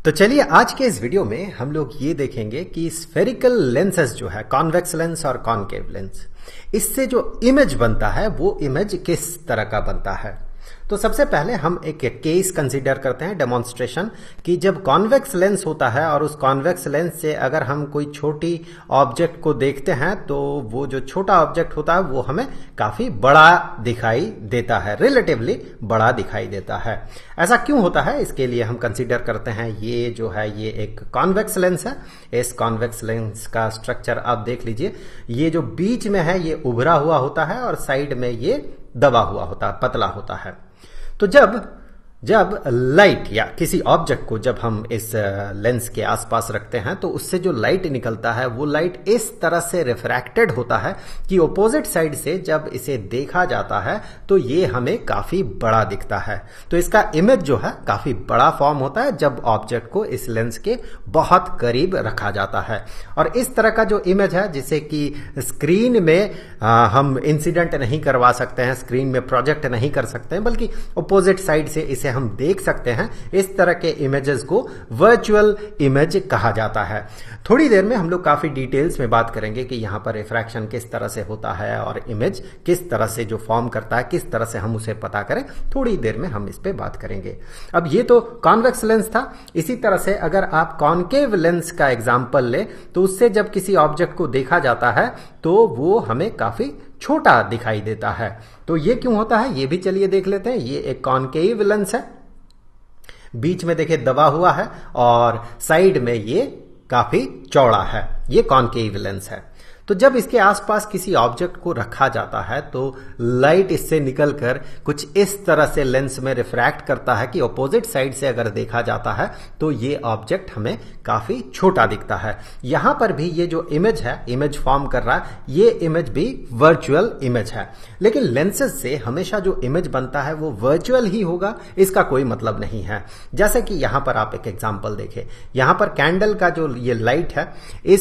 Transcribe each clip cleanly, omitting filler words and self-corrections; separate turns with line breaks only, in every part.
तो चलिए आज के इस वीडियो में हम लोग ये देखेंगे कि स्फेरिकल लेंसेज जो है कॉन्वेक्स लेंस और कॉनकेव लेंस, इससे जो इमेज बनता है वो इमेज किस तरह का बनता है। तो सबसे पहले हम एक केस कंसीडर करते हैं, डेमोन्स्ट्रेशन, कि जब कॉन्वेक्स लेंस होता है और उस कॉन्वेक्स लेंस से अगर हम कोई छोटी ऑब्जेक्ट को देखते हैं तो वो जो छोटा ऑब्जेक्ट होता है वो हमें काफी बड़ा दिखाई देता है, रिलेटिवली बड़ा दिखाई देता है। ऐसा क्यों होता है, इसके लिए हम कंसीडर करते हैं ये जो है ये एक कॉन्वेक्स लेंस है। इस कॉन्वेक्स लेंस का स्ट्रक्चर आप देख लीजिए, ये जो बीच में है ये उभरा हुआ होता है और साइड में ये दबा हुआ होता है, पतला होता है। तो जब लाइट या किसी ऑब्जेक्ट को जब हम इस लेंस के आसपास रखते हैं तो उससे जो लाइट निकलता है वो लाइट इस तरह से रिफ्रैक्टेड होता है कि ऑपोजिट साइड से जब इसे देखा जाता है तो ये हमें काफी बड़ा दिखता है। तो इसका इमेज जो है काफी बड़ा फॉर्म होता है जब ऑब्जेक्ट को इस लेंस के बहुत करीब रखा जाता है। और इस तरह का जो इमेज है जिसे कि स्क्रीन में हम इंसिडेंट नहीं करवा सकते हैं, स्क्रीन में प्रोजेक्ट नहीं कर सकते हैं, बल्कि ऑपोजिट साइड से इसे हम देख सकते हैं। इस तरह के इमेजेस को वर्चुअल इमेज कहा जाता है। थोड़ी देर में हम लोग काफी डिटेल्स में बात करेंगे कि यहां पर रिफ्रैक्शन किस तरह से होता है और इमेज किस तरह से जो फॉर्म करता है, किस तरह से हम उसे पता करें। थोड़ी देर में हम इस पे बात करेंगे। अब ये तो कॉन्वेक्स लेंस था। इसी तरह से अगर आप कॉनकेव लेंस का एग्जाम्पल ले तो उससे जब किसी ऑब्जेक्ट को देखा जाता है तो वो हमें काफी छोटा दिखाई देता है। तो ये क्यों होता है ये भी चलिए देख लेते हैं। ये एक कॉनकेव लेंस है, बीच में देखिए दबा हुआ है और साइड में ये काफी चौड़ा है, ये कॉनकेव लेंस है। तो जब इसके आसपास किसी ऑब्जेक्ट को रखा जाता है तो लाइट इससे निकलकर कुछ इस तरह से लेंस में रिफ्रैक्ट करता है कि ऑपोजिट साइड से अगर देखा जाता है तो ये ऑब्जेक्ट हमें काफी छोटा दिखता है। यहां पर भी ये जो इमेज है, इमेज फॉर्म कर रहा है, ये इमेज भी वर्चुअल इमेज है। लेकिन लेंसेज से हमेशा जो इमेज बनता है वो वर्चुअल ही होगा, इसका कोई मतलब नहीं है। जैसे कि यहां पर आप एक एग्जांपल देखें, यहां पर कैंडल का जो ये लाइट है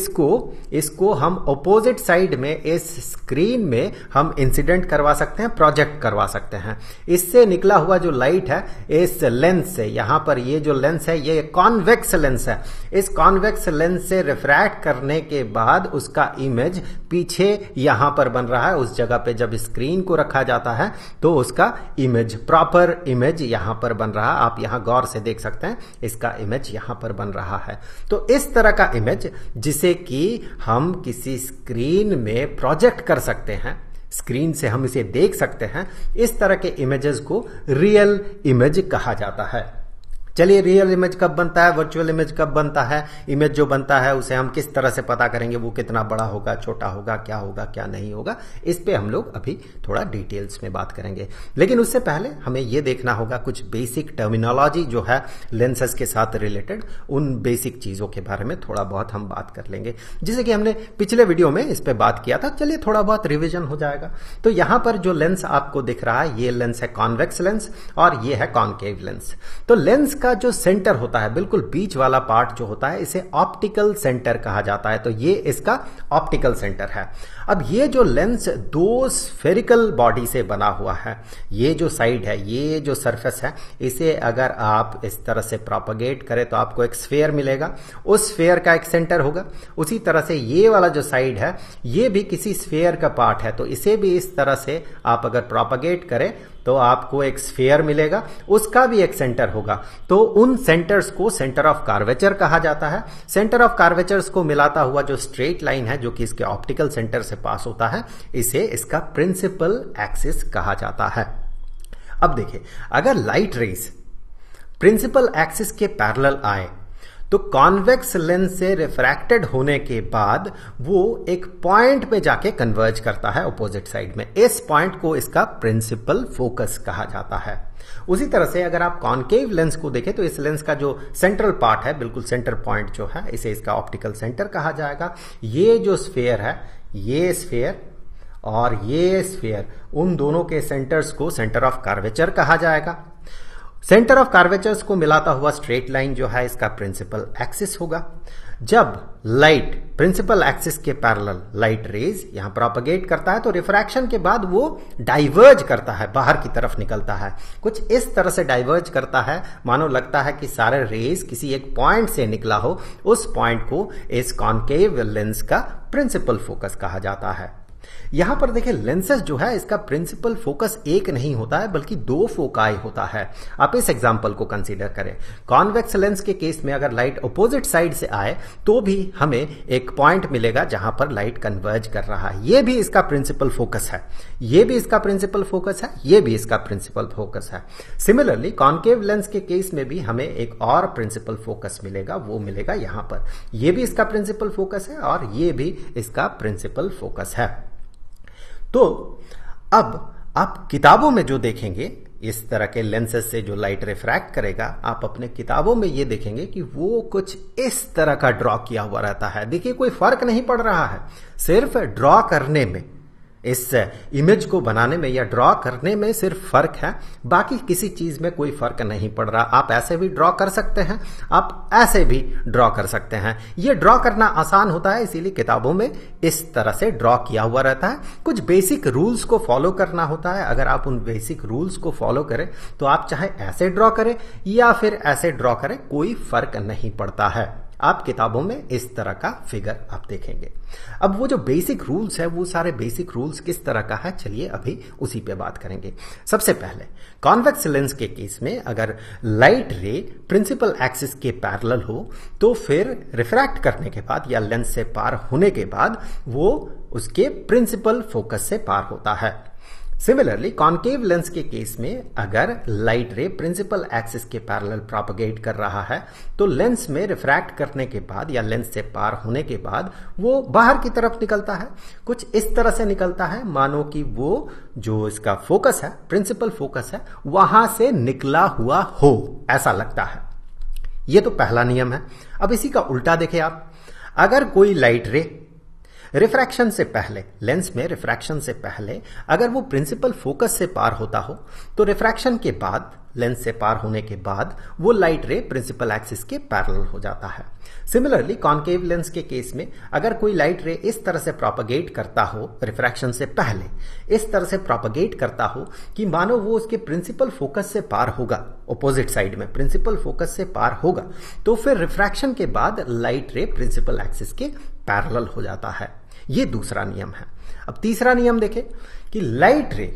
इसको हम ऑपोजिट साइड में इस स्क्रीन में हम इंसिडेंट करवा सकते हैं, प्रोजेक्ट करवा सकते हैं। इससे निकला हुआ जो लाइट है इस लेंस से, यहां पर ये जो लेंस है ये कॉन्वेक्स लेंस है, इस कॉन्वेक्स लेंस से रिफ्रैक्ट करने के बाद उसका इमेज पीछे यहां पर बन रहा है। उस जगह पे जब स्क्रीन को रखा जाता है तो उसका इमेज, प्रॉपर इमेज यहां पर बन रहा है। आप यहां गौर से देख सकते हैं, इसका इमेज यहां पर बन रहा है। तो इस तरह का इमेज जिसे कि हम किसी स्क्रीन में प्रोजेक्ट कर सकते हैं, स्क्रीन से हम इसे देख सकते हैं, इस तरह के इमेजेस को रियल इमेज कहा जाता है। चलिए रियल इमेज कब बनता है, वर्चुअल इमेज कब बनता है, इमेज जो बनता है उसे हम किस तरह से पता करेंगे, वो कितना बड़ा होगा, छोटा होगा, क्या नहीं होगा, इस पे हम लोग अभी थोड़ा डिटेल्स में बात करेंगे। लेकिन उससे पहले हमें ये देखना होगा कुछ बेसिक टर्मिनोलॉजी जो है लेंसेज के साथ रिलेटेड, उन बेसिक चीजों के बारे में थोड़ा बहुत हम बात कर लेंगे, जैसे कि हमने पिछले वीडियो में इस पे बात किया था। चलिए थोड़ा बहुत रिविजन हो जाएगा। तो यहां पर जो लेंस आपको दिख रहा है ये लेंस है कॉन्वेक्स लेंस और ये है कॉनकेव लेंस। तो लेंस का जो सेंटर होता है, बिल्कुल बीच वाला पार्ट जो होता है, इसे ऑप्टिकल सेंटर कहा जाता है। तो ये इसका ऑप्टिकल सेंटर है। अब ये जो लेंस दो स्फेरिकल बॉडी से बना हुआ है, ये जो साइड है, ये जो सरफेस है, इसे अगर आप इस तरह से प्रोपगेट करें तो आपको एक स्फेयर मिलेगा। उस स्फेयर का एक सेंटर होगा। उसी तरह से ये वाला जो साइड है ये भी किसी स्फेयर का पार्ट है, तो इसे भी इस तरह से आप अगर प्रोपगेट करें तो आपको एक स्फेयर मिलेगा, उसका भी एक सेंटर होगा। तो उन सेंटर्स को सेंटर ऑफ कार्वेचर कहा जाता है। सेंटर ऑफ कार्वेचर्स को मिलाता हुआ जो स्ट्रेट लाइन है जो कि इसके ऑप्टिकल सेंटर से पास होता है, इसे इसका प्रिंसिपल एक्सिस कहा जाता है। अब देखिए, अगर लाइट रेज प्रिंसिपल एक्सिस के पैरेलल आए तो कॉन्वेक्स लेंस से रिफ्रैक्टेड होने के बाद वो एक पॉइंट पे जाके कन्वर्ज करता है ऑपोजिट साइड में। इस पॉइंट को इसका प्रिंसिपल फोकस कहा जाता है। उसी तरह से अगर आप कॉनकेव लेंस को देखें तो इस लेंस का जो सेंट्रल पार्ट है, बिल्कुल सेंटर पॉइंट जो है, इसे इसका ऑप्टिकल सेंटर कहा जाएगा। ये जो स्फेयर है, ये स्फेयर और ये स्फेयर, उन दोनों के सेंटर्स को सेंटर ऑफ कर्वेचर कहा जाएगा। सेंटर ऑफ कर्वेचर्स को मिलाता हुआ स्ट्रेट लाइन जो है इसका प्रिंसिपल एक्सिस होगा। जब लाइट प्रिंसिपल एक्सिस के पैरेलल लाइट रेज यहां प्रोपगेट करता है तो रिफ्रैक्शन के बाद वो डाइवर्ज करता है, बाहर की तरफ निकलता है। कुछ इस तरह से डाइवर्ज करता है मानो लगता है कि सारे रेज किसी एक पॉइंट से निकला हो। उस पॉइंट को इस कॉनकेव लेंस का प्रिंसिपल फोकस कहा जाता है। यहां पर देखिए लेंसेज जो है इसका प्रिंसिपल फोकस एक नहीं होता है बल्कि दो फोकाई होता है। आप इस एग्जांपल को कंसीडर करें। कॉन्वेक्स लेंस के केस में अगर लाइट अपोजिट साइड से आए तो भी हमें एक पॉइंट मिलेगा जहां पर लाइट कन्वर्ज कर रहा है। यह भी इसका प्रिंसिपल फोकस है, यह भी इसका प्रिंसिपल फोकस है, यह भी इसका प्रिंसिपल फोकस है। सिमिलरली कॉनकेव लेंस के केस में भी हमें एक और प्रिंसिपल फोकस मिलेगा, वो मिलेगा यहां पर। यह भी इसका प्रिंसिपल फोकस है और यह भी इसका प्रिंसिपल फोकस है। तो अब आप किताबों में जो देखेंगे इस तरह के लेंसेज से जो लाइट रिफ्रैक्ट करेगा, आप अपने किताबों में ये देखेंगे कि वो कुछ इस तरह का ड्रॉ किया हुआ रहता है। देखिए कोई फर्क नहीं पड़ रहा है, सिर्फ ड्रॉ करने में, इस इमेज को बनाने में या ड्रॉ करने में सिर्फ फर्क है, बाकी किसी चीज में कोई फर्क नहीं पड़ रहा। आप ऐसे भी ड्रॉ कर सकते हैं, आप ऐसे भी ड्रॉ कर सकते हैं। ये ड्रॉ करना आसान होता है, इसीलिए किताबों में इस तरह से ड्रॉ किया हुआ रहता है। कुछ बेसिक रूल्स को फॉलो करना होता है। अगर आप उन बेसिक रूल्स को फॉलो करें तो आप चाहे ऐसे ड्रॉ करें या फिर ऐसे ड्रॉ करें, कोई फर्क नहीं पड़ता है। आप किताबों में इस तरह का फिगर आप देखेंगे। अब वो जो बेसिक रूल्स है, वो सारे बेसिक रूल्स किस तरह का है, चलिए अभी उसी पे बात करेंगे। सबसे पहले कॉन्वेक्स लेंस के केस में अगर लाइट रे प्रिंसिपल एक्सिस के पैरेलल हो तो फिर रिफ्रैक्ट करने के बाद या लेंस से पार होने के बाद वो उसके प्रिंसिपल फोकस से पार होता है। सिमिलरली कॉनकेव लेंस के केस में अगर लाइट रे प्रिंसिपल एक्सिस के पैरेलल प्रोपगेट कर रहा है तो लेंस में रिफ्रैक्ट करने के बाद या लेंस से पार होने के बाद वो बाहर की तरफ निकलता है। कुछ इस तरह से निकलता है मानो कि वो जो इसका फोकस है, प्रिंसिपल फोकस है, वहां से निकला हुआ हो, ऐसा लगता है। ये तो पहला नियम है। अब इसी का उल्टा देखें आप। अगर कोई लाइट रे रिफ्रैक्शन से पहले, लेंस में रिफ्रैक्शन से पहले अगर वो प्रिंसिपल फोकस से पार होता हो तो रिफ्रैक्शन के बाद, लेंस से पार होने के बाद वो लाइट रे प्रिंसिपल एक्सिस के पैरेलल हो जाता है। सिमिलरली कॉनकेव लेंस के केस में अगर कोई लाइट रे इस तरह से प्रोपगेट करता हो, रिफ्रैक्शन से पहले इस तरह से प्रोपगेट करता हो कि मानो वो उसके प्रिंसिपल फोकस से पार होगा, ऑपोजिट साइड में प्रिंसिपल फोकस से पार होगा, तो फिर रिफ्रैक्शन के बाद लाइट रे प्रिंसिपल एक्सिस के पैरेलल हो जाता है। ये दूसरा नियम है। अब तीसरा नियम देखें कि लाइट रे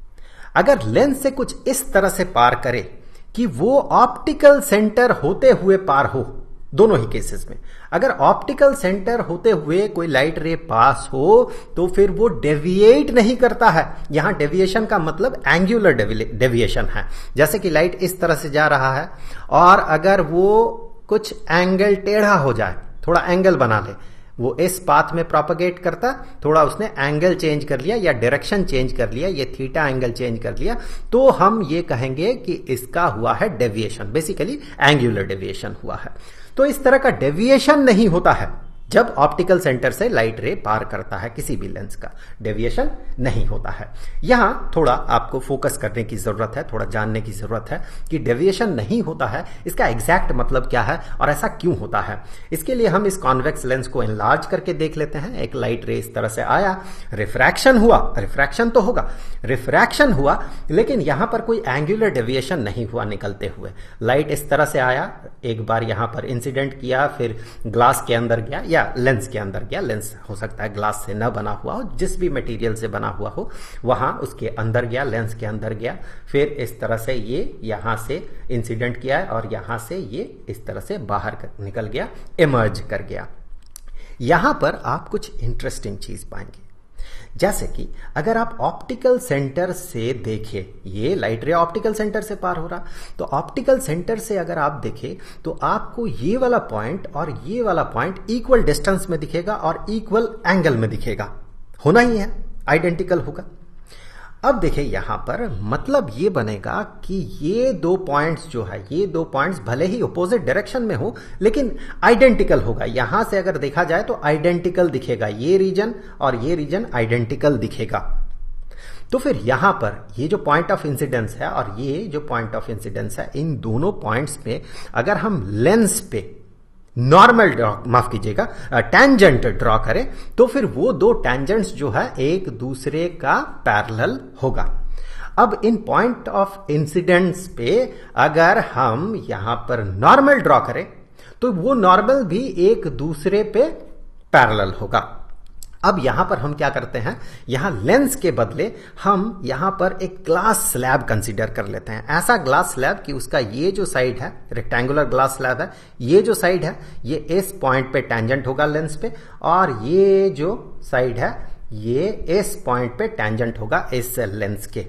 अगर लेंस से कुछ इस तरह से पार करे कि वो ऑप्टिकल सेंटर होते हुए पार हो, दोनों ही केसेस में अगर ऑप्टिकल सेंटर होते हुए कोई लाइट रे पास हो तो फिर वो डेविएट नहीं करता है। यहां डेविएशन का मतलब एंगुलर डेविएशन है। जैसे कि लाइट इस तरह से जा रहा है और अगर वो कुछ एंगल टेढ़ा हो जाए, थोड़ा एंगल बना ले, वो इस पाथ में प्रोपगेट करता, थोड़ा उसने एंगल चेंज कर लिया या डायरेक्शन चेंज कर लिया, ये थीटा एंगल चेंज कर लिया, तो हम ये कहेंगे कि इसका हुआ है डेविएशन, बेसिकली एंगुलर डेविएशन हुआ है। तो इस तरह का डेविएशन नहीं होता है जब ऑप्टिकल सेंटर से लाइट रे पार करता है, किसी भी लेंस का डेविएशन नहीं होता है। यहां थोड़ा आपको फोकस करने की जरूरत है, थोड़ा जानने की जरूरत है कि डेविएशन नहीं होता है, इसका एग्जैक्ट मतलब क्या है और ऐसा क्यों होता है। इसके लिए हम इस कॉन्वेक्स लेंस को एनलार्ज करके देख लेते हैं। एक लाइट रे इस तरह से आया, रिफ्रैक्शन हुआ, रिफ्रैक्शन तो होगा, रिफ्रैक्शन हुआ, लेकिन यहां पर कोई एंगुलर डेविएशन नहीं हुआ निकलते हुए। लाइट इस तरह से आया, एक बार यहां पर इंसिडेंट किया, फिर ग्लास के अंदर गया या लेंस के अंदर गया, लेंस हो सकता है ग्लास से न बना हुआ हो, जिस भी मटेरियल से बना हुआ हो, वहां उसके अंदर गया, लेंस के अंदर गया, फिर इस तरह से ये यहां से इंसिडेंट किया और यहां से ये इस तरह से बाहर निकल गया, इमर्ज कर गया। यहां पर आप कुछ इंटरेस्टिंग चीज पाएंगे, जैसे कि अगर आप ऑप्टिकल सेंटर से देखें, ये लाइट रे ऑप्टिकल सेंटर से पार हो रहा, तो ऑप्टिकल सेंटर से अगर आप देखें तो आपको ये वाला पॉइंट और ये वाला पॉइंट इक्वल डिस्टेंस में दिखेगा और इक्वल एंगल में दिखेगा, होना ही है, आइडेंटिकल होगा। अब देखिए यहां पर मतलब ये बनेगा कि ये दो पॉइंट्स जो है, ये दो पॉइंट्स भले ही अपोजिट डायरेक्शन में हो लेकिन आइडेंटिकल होगा। यहां से अगर देखा जाए तो आइडेंटिकल दिखेगा, ये रीजन और ये रीजन आइडेंटिकल दिखेगा। तो फिर यहां पर ये जो पॉइंट ऑफ इंसिडेंस है और ये जो पॉइंट ऑफ इंसिडेंस है, इन दोनों पॉइंट्स पे अगर हम लेंस पे नॉर्मल ड्रॉ, माफ कीजिएगा, टैंजेंट ड्रॉ करें तो फिर वो दो टैंजेंट्स जो है एक दूसरे का पैरेलल होगा। अब इन पॉइंट ऑफ इंसिडेंस पे अगर हम यहां पर नॉर्मल ड्रॉ करें तो वो नॉर्मल भी एक दूसरे पे पैरेलल होगा। अब यहां पर हम क्या करते हैं, यहां लेंस के बदले हम यहां पर एक ग्लास स्लैब कंसीडर कर लेते हैं। ऐसा ग्लास स्लैब कि उसका ये जो साइड है, रेक्टेंगुलर ग्लास स्लैब है, ये जो साइड है ये इस पॉइंट पे टैंजेंट होगा लेंस पे, और ये जो साइड है ये इस पॉइंट पे टैंजेंट होगा इस लेंस के।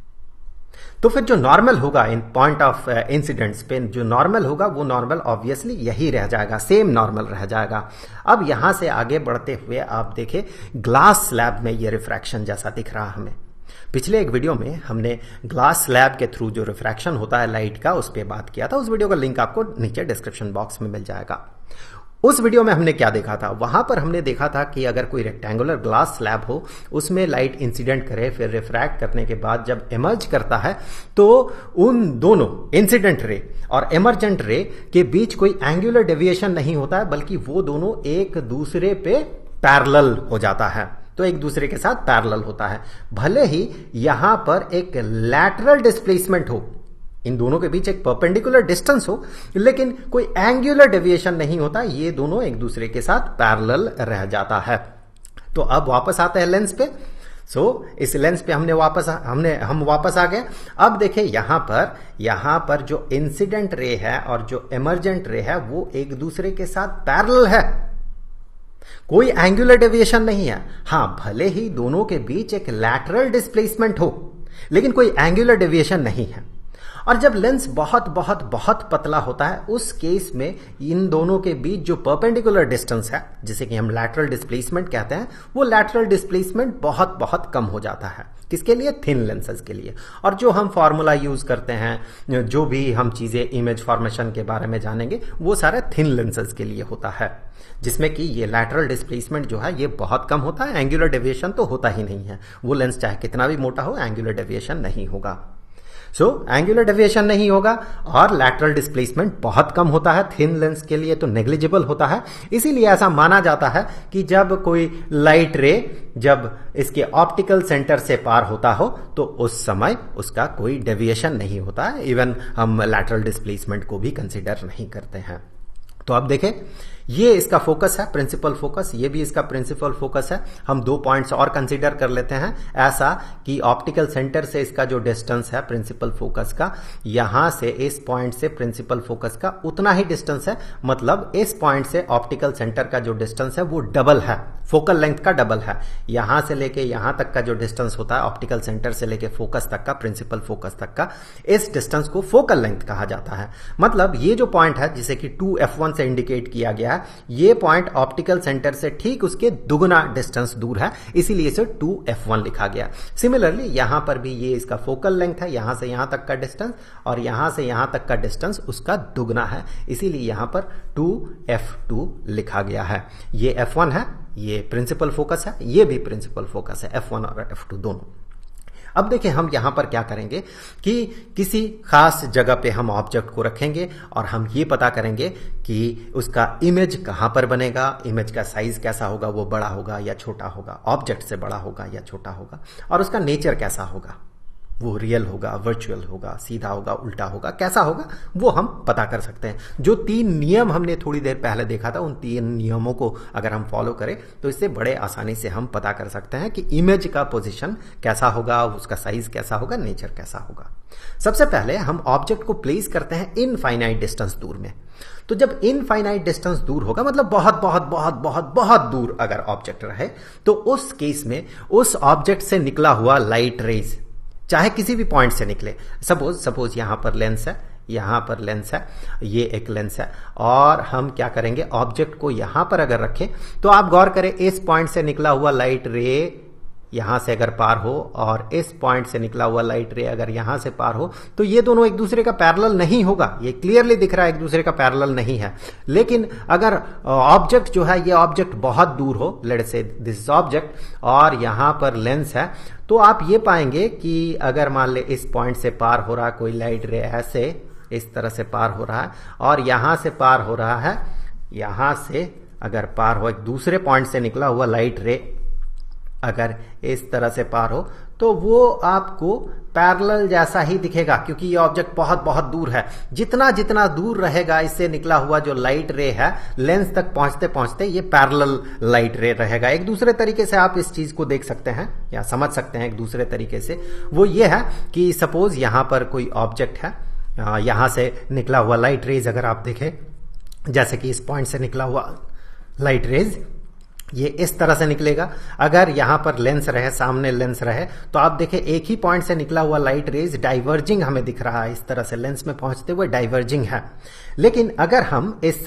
तो फिर जो नॉर्मल होगा इन पॉइंट ऑफ इंसिडेंट्स पे, जो नॉर्मल होगा वो नॉर्मल ऑब्वियसली यही रह जाएगा, सेम नॉर्मल रह जाएगा। अब यहां से आगे बढ़ते हुए आप देखें ग्लास स्लैब में ये रिफ्रैक्शन जैसा दिख रहा हमें। पिछले एक वीडियो में हमने ग्लास स्लैब के थ्रू जो रिफ्रैक्शन होता है लाइट का, उस पर बात किया था। उस वीडियो का लिंक आपको नीचे डिस्क्रिप्शन बॉक्स में मिल जाएगा। उस वीडियो में हमने क्या देखा था, वहां पर हमने देखा था कि अगर कोई रेक्टेंगुलर ग्लास स्लैब हो, उसमें लाइट इंसिडेंट करे, फिर रिफ्रैक्ट करने के बाद जब इमर्ज करता है तो उन दोनों इंसिडेंट रे और इमर्जेंट रे के बीच कोई एंगुलर डेविएशन नहीं होता है, बल्कि वो दोनों एक दूसरे पे पैरेलल हो जाता है। तो एक दूसरे के साथ पैरेलल होता है, भले ही यहां पर एक लैटरल डिस्प्लेसमेंट हो, इन दोनों के बीच एक परपेंडिकुलर डिस्टेंस हो, लेकिन कोई एंगुलर डेविएशन नहीं होता, ये दोनों एक दूसरे के साथ पैरेलल रह जाता है। तो अब वापस आते हैं लेंस पे। इस लेंस पे हम वापस आ गए। अब देखें यहां पर जो इंसिडेंट रे है और जो इमर्जेंट रे है वो एक दूसरे के साथ पैरेलल है, कोई एंगुलर डेविएशन नहीं है। हां, भले ही दोनों के बीच एक लैटरल डिस्प्लेसमेंट हो, लेकिन कोई एंगुलर डेविएशन नहीं है। और जब लेंस बहुत बहुत बहुत पतला होता है, उस केस में इन दोनों के बीच जो परपेंडिकुलर डिस्टेंस है, जिसे कि हम लैटरल डिस्प्लेसमेंट कहते हैं, वो लैटरल डिस्प्लेसमेंट बहुत बहुत कम हो जाता है। किसके लिए? थिन लेंसेज के लिए। और जो हम फॉर्मूला यूज करते हैं, जो भी हम चीजें इमेज फॉर्मेशन के बारे में जानेंगे, वो सारे थिन लेंसेज के लिए होता है, जिसमें कि ये लैटरल डिस्प्लेसमेंट जो है ये बहुत कम होता है, एंगुलर डेविएशन तो होता ही नहीं है। वो लेंस चाहे कितना भी मोटा हो, एंगुलर डेविएशन नहीं होगा। एंगुलर डेविएशन नहीं होगा और लैटरल डिस्प्लेसमेंट बहुत कम होता है, थिन लेंस के लिए तो नेग्लिजिबल होता है। इसीलिए ऐसा माना जाता है कि जब कोई लाइट रे जब इसके ऑप्टिकल सेंटर से पार होता हो तो उस समय उसका कोई डेविएशन नहीं होता है। इवन हम लैटरल डिस्प्लेसमेंट को भी कंसिडर नहीं करते हैं। तो अब देखें, ये इसका फोकस है, प्रिंसिपल फोकस, ये भी इसका प्रिंसिपल फोकस है। हम दो पॉइंट्स और कंसीडर कर लेते हैं, ऐसा कि ऑप्टिकल सेंटर से इसका जो डिस्टेंस है प्रिंसिपल फोकस का, यहां से इस पॉइंट से प्रिंसिपल फोकस का उतना ही डिस्टेंस है। मतलब इस पॉइंट से ऑप्टिकल सेंटर का जो डिस्टेंस है वो डबल है, फोकल लेंथ का डबल है। यहां से लेके यहां तक का जो डिस्टेंस होता है ऑप्टिकल सेंटर से लेके फोकस तक का, प्रिंसिपल फोकस तक का, इस डिस्टेंस को फोकल लेंथ कहा जाता है। मतलब ये जो पॉइंट है जिसे कि 2f1 से इंडिकेट किया गया है, ये पॉइंट ऑप्टिकल सेंटर से ठीक उसके दुगुना डिस्टेंस दूर है, इसीलिए इसे 2f1 लिखा गया। सिमिलरली यहां पर भी ये इसका फोकल लेंथ है, यहां से यहां तक का डिस्टेंस, और यहां से यहां तक का डिस्टेंस उसका दुगुना है, इसीलिए यहां पर 2f2 लिखा गया है। ये f1 है, ये प्रिंसिपल फोकस है, ये भी प्रिंसिपल फोकस है, f1 और f2 दोनों। अब देखिए हम यहां पर क्या करेंगे कि किसी खास जगह पे हम ऑब्जेक्ट को रखेंगे और हम ये पता करेंगे कि उसका इमेज कहां पर बनेगा, इमेज का साइज कैसा होगा, वो बड़ा होगा या छोटा होगा, ऑब्जेक्ट से बड़ा होगा या छोटा होगा, और उसका नेचर कैसा होगा, वो रियल होगा, वर्चुअल होगा, सीधा होगा, उल्टा होगा, कैसा होगा, वो हम पता कर सकते हैं। जो 3 नियम हमने थोड़ी देर पहले देखा था, उन 3 नियमों को अगर हम फॉलो करें तो इससे बड़े आसानी से हम पता कर सकते हैं कि इमेज का पोजीशन कैसा होगा, उसका साइज कैसा होगा, नेचर कैसा होगा। सबसे पहले हम ऑब्जेक्ट को प्लेस करते हैं इनफाइनाइट डिस्टेंस दूर में। तो जब इनफाइनाइट डिस्टेंस दूर होगा, मतलब बहुत बहुत बहुत बहुत बहुत दूर अगर ऑब्जेक्ट रहे, तो उस केस में उस ऑब्जेक्ट से निकला हुआ लाइट रेज चाहे किसी भी पॉइंट से निकले, सपोज यहां पर लेंस है, यहां पर लेंस है, ये एक लेंस है, और हम क्या करेंगे, ऑब्जेक्ट को यहां पर अगर रखें तो आप गौर करें इस पॉइंट से निकला हुआ लाइट रे यहां से अगर पार हो और इस पॉइंट से निकला हुआ लाइट रे अगर यहां से पार हो, तो ये दोनों एक दूसरे का पैरेलल नहीं होगा। ये क्लियरली दिख रहा है एक दूसरे का पैरेलल नहीं है। लेकिन अगर ऑब्जेक्ट जो है, ये ऑब्जेक्ट बहुत दूर हो, let's say this is object और यहां पर लेंस है, तो आप ये पाएंगे कि अगर मान ले इस पॉइंट से पार हो रहा कोई लाइट रे, ऐसे इस तरह से पार हो रहा है और यहां से पार हो रहा है, यहां से अगर पार हो एक दूसरे पॉइंट से निकला हुआ लाइट रे अगर इस तरह से पार हो, तो वो आपको पैरेलल जैसा ही दिखेगा, क्योंकि ये ऑब्जेक्ट बहुत बहुत दूर है। जितना जितना दूर रहेगा इससे निकला हुआ जो लाइट रे है, लेंस तक पहुंचते पहुंचते ये पैरेलल लाइट रे रहेगा। एक दूसरे तरीके से आप इस चीज को देख सकते हैं या समझ सकते हैं एक दूसरे तरीके से। वो ये है कि सपोज यहां पर कोई ऑब्जेक्ट है, यहां से निकला हुआ लाइट रेज अगर आप देखें, जैसे कि इस पॉइंट से निकला हुआ लाइट रेज ये इस तरह से निकलेगा। अगर यहां पर लेंस रहे, सामने लेंस रहे, तो आप देखें एक ही पॉइंट से निकला हुआ लाइट रेज डाइवर्जिंग हमें दिख रहा है, इस तरह से लेंस में पहुंचते हुए डाइवर्जिंग है। लेकिन अगर हम इस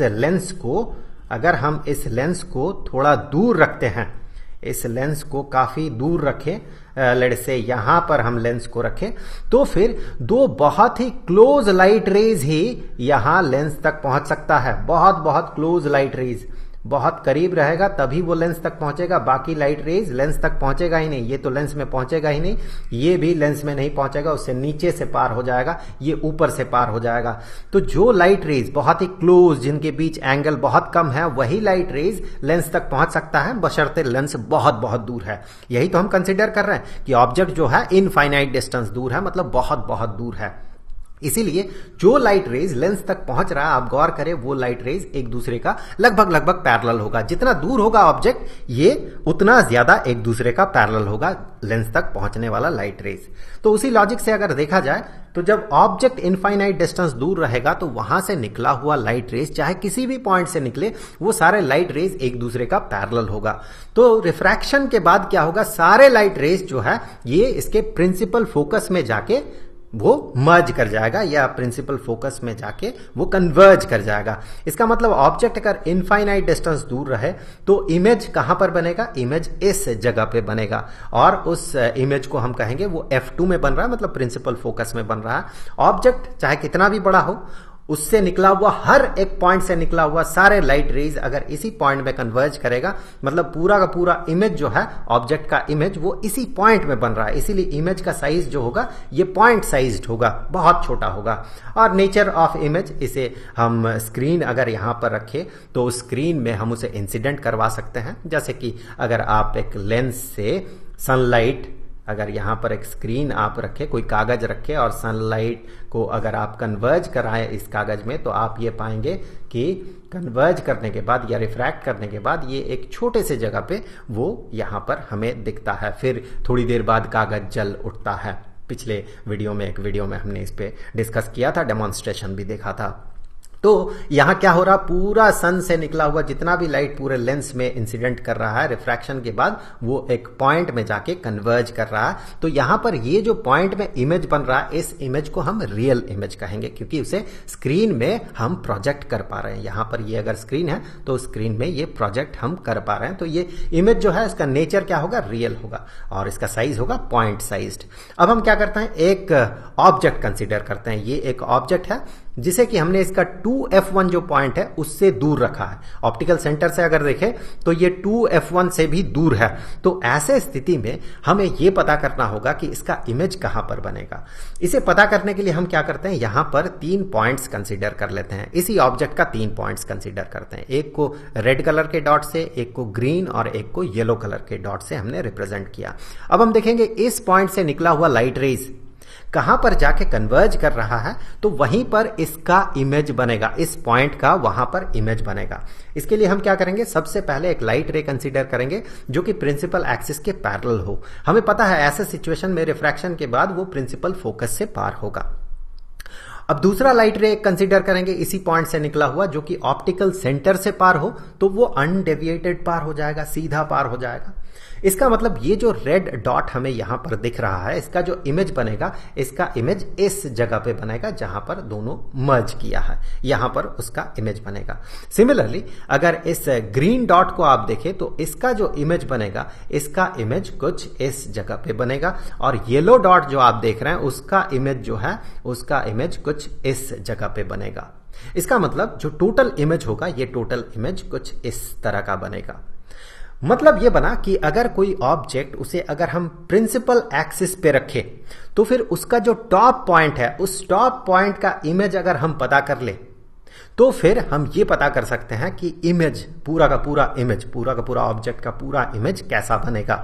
लेंस को थोड़ा दूर रखते हैं, इस लेंस को काफी दूर रखें, लेट्स से यहां पर हम लेंस को रखें, तो फिर दो बहुत ही क्लोज लाइट रेज ही यहां लेंस तक पहुंच सकता है। बहुत बहुत क्लोज लाइट रेज, बहुत करीब रहेगा तभी वो लेंस तक पहुंचेगा, बाकी लाइट रेज लेंस तक पहुंचेगा ही नहीं। ये तो लेंस में पहुंचेगा ही नहीं, ये भी लेंस में नहीं पहुंचेगा, उससे नीचे से पार हो जाएगा, ये ऊपर से पार हो जाएगा। तो जो लाइट रेज बहुत ही क्लोज, जिनके बीच एंगल बहुत कम है, वही लाइट रेज लेंस तक पहुंच सकता है, बशर्ते लेंस बहुत बहुत दूर है। यही तो हम कंसिडर कर रहे हैं कि ऑब्जेक्ट जो है इनफाइनाइट डिस्टेंस दूर है, मतलब बहुत बहुत दूर है। इसीलिए जो लाइट रेज लेंस तक पहुंच रहा है, आप गौर करें, वो लाइट रेज एक दूसरे का लगभग लगभग पैरेलल होगा। जितना दूर होगा ऑब्जेक्ट, ये उतना ज्यादा एक दूसरे का पैरेलल होगा लेंस तक पहुंचने वाला लाइट रेज। तो उसी लॉजिक से अगर देखा जाए, तो जब ऑब्जेक्ट इनफाइनाइट डिस्टेंस दूर रहेगा, तो वहां से निकला हुआ लाइट रेज चाहे किसी भी पॉइंट से निकले, वो सारे लाइट रेज एक दूसरे का पैरेलल होगा। तो रिफ्रैक्शन के बाद क्या होगा, सारे लाइट रेज जो है ये इसके प्रिंसिपल फोकस में जाके वो मर्ज कर जाएगा, या प्रिंसिपल फोकस में जाके वो कन्वर्ज कर जाएगा। इसका मतलब ऑब्जेक्ट अगर इनफाइनाइट डिस्टेंस दूर रहे, तो इमेज कहां पर बनेगा, इमेज इस जगह पे बनेगा, और उस इमेज को हम कहेंगे वो F2 में बन रहा है, मतलब प्रिंसिपल फोकस में बन रहा है। ऑब्जेक्ट चाहे कितना भी बड़ा हो, उससे निकला हुआ हर एक पॉइंट से निकला हुआ सारे लाइट रेज अगर इसी पॉइंट में कन्वर्ज करेगा, मतलब पूरा का पूरा इमेज जो है, ऑब्जेक्ट का इमेज, वो इसी पॉइंट में बन रहा है। इसीलिए इमेज का साइज जो होगा ये पॉइंट साइज्ड होगा, बहुत छोटा होगा। और नेचर ऑफ इमेज, इसे हम स्क्रीन अगर यहां पर रखें, तो स्क्रीन में हम उसे इंसिडेंट करवा सकते हैं। जैसे कि अगर आप एक लेंस से सनलाइट, अगर यहां पर एक स्क्रीन आप रखें, कोई कागज रखें और सनलाइट को अगर आप कन्वर्ज कराएं इस कागज में, तो आप ये पाएंगे कि कन्वर्ज करने के बाद या रिफ्रैक्ट करने के बाद ये एक छोटे से जगह पे वो यहां पर हमें दिखता है। फिर थोड़ी देर बाद कागज जल उठता है। पिछले एक वीडियो में हमने इस पे डिस्कस किया था, डेमोन्स्ट्रेशन भी देखा था। तो यहां क्या हो रहा, पूरा सन से निकला हुआ जितना भी लाइट पूरे लेंस में इंसिडेंट कर रहा है, रिफ्रैक्शन के बाद वो एक पॉइंट में जाके कन्वर्ज कर रहा है। तो यहां पर ये जो पॉइंट में इमेज बन रहा है, इस इमेज को हम रियल इमेज कहेंगे, क्योंकि उसे स्क्रीन में हम प्रोजेक्ट कर पा रहे हैं। यहां पर ये अगर स्क्रीन है, तो स्क्रीन में ये प्रोजेक्ट हम कर पा रहे हैं। तो ये इमेज जो है, इसका नेचर क्या होगा, रियल होगा, और इसका साइज होगा पॉइंट साइज्ड। अब हम क्या करते हैं, एक ऑब्जेक्ट कंसिडर करते हैं। ये एक ऑब्जेक्ट है जिसे कि हमने इसका 2F1 जो पॉइंट है उससे दूर रखा है। ऑप्टिकल सेंटर से अगर देखें तो ये 2F1 से भी दूर है। तो ऐसे स्थिति में हमें यह पता करना होगा कि इसका इमेज कहां पर बनेगा। इसे पता करने के लिए हम क्या करते हैं, यहां पर 3 पॉइंट्स कंसीडर कर लेते हैं। इसी ऑब्जेक्ट का 3 पॉइंट्स कंसीडर करते हैं। एक को रेड कलर के डॉट से, एक को ग्रीन और एक को येलो कलर के डॉट से हमने रिप्रेजेंट किया। अब हम देखेंगे इस पॉइंट से निकला हुआ लाइट रेज कहां पर जाके कन्वर्ज कर रहा है, तो वहीं पर इसका इमेज बनेगा। इस पॉइंट का वहां पर इमेज बनेगा। इसके लिए हम क्या करेंगे, सबसे पहले एक लाइट रे कंसीडर करेंगे जो कि प्रिंसिपल एक्सिस के पैरेलल हो। हमें पता है ऐसे सिचुएशन में रिफ्रैक्शन के बाद वो प्रिंसिपल फोकस से पार होगा। अब दूसरा लाइट रे कंसीडर करेंगे इसी पॉइंट से निकला हुआ, जो कि ऑप्टिकल सेंटर से पार हो, तो वो अनडेविएटेड पार हो जाएगा, सीधा पार हो जाएगा। इसका मतलब ये जो रेड डॉट हमें यहां पर दिख रहा है, इसका जो इमेज बनेगा, इसका इमेज इस जगह पे बनेगा जहां पर दोनों मर्ज किया है, यहां पर उसका इमेज बनेगा। सिमिलरली अगर इस ग्रीन डॉट को आप देखें तो इसका जो इमेज बनेगा, इसका इमेज कुछ इस जगह पे बनेगा, और येलो डॉट जो आप देख रहे हैं उसका इमेज जो है, उसका इमेज कुछ इस जगह पे बनेगा। इसका मतलब जो टोटल इमेज होगा, ये टोटल इमेज कुछ इस तरह का बनेगा। मतलब ये बना कि अगर कोई ऑब्जेक्ट, उसे अगर हम प्रिंसिपल एक्सिस पे रखें तो फिर उसका जो टॉप पॉइंट है, उस टॉप पॉइंट का इमेज अगर हम पता कर ले तो फिर हम ये पता कर सकते हैं कि इमेज, पूरा का पूरा इमेज, पूरा का पूरा ऑब्जेक्ट का पूरा इमेज कैसा बनेगा।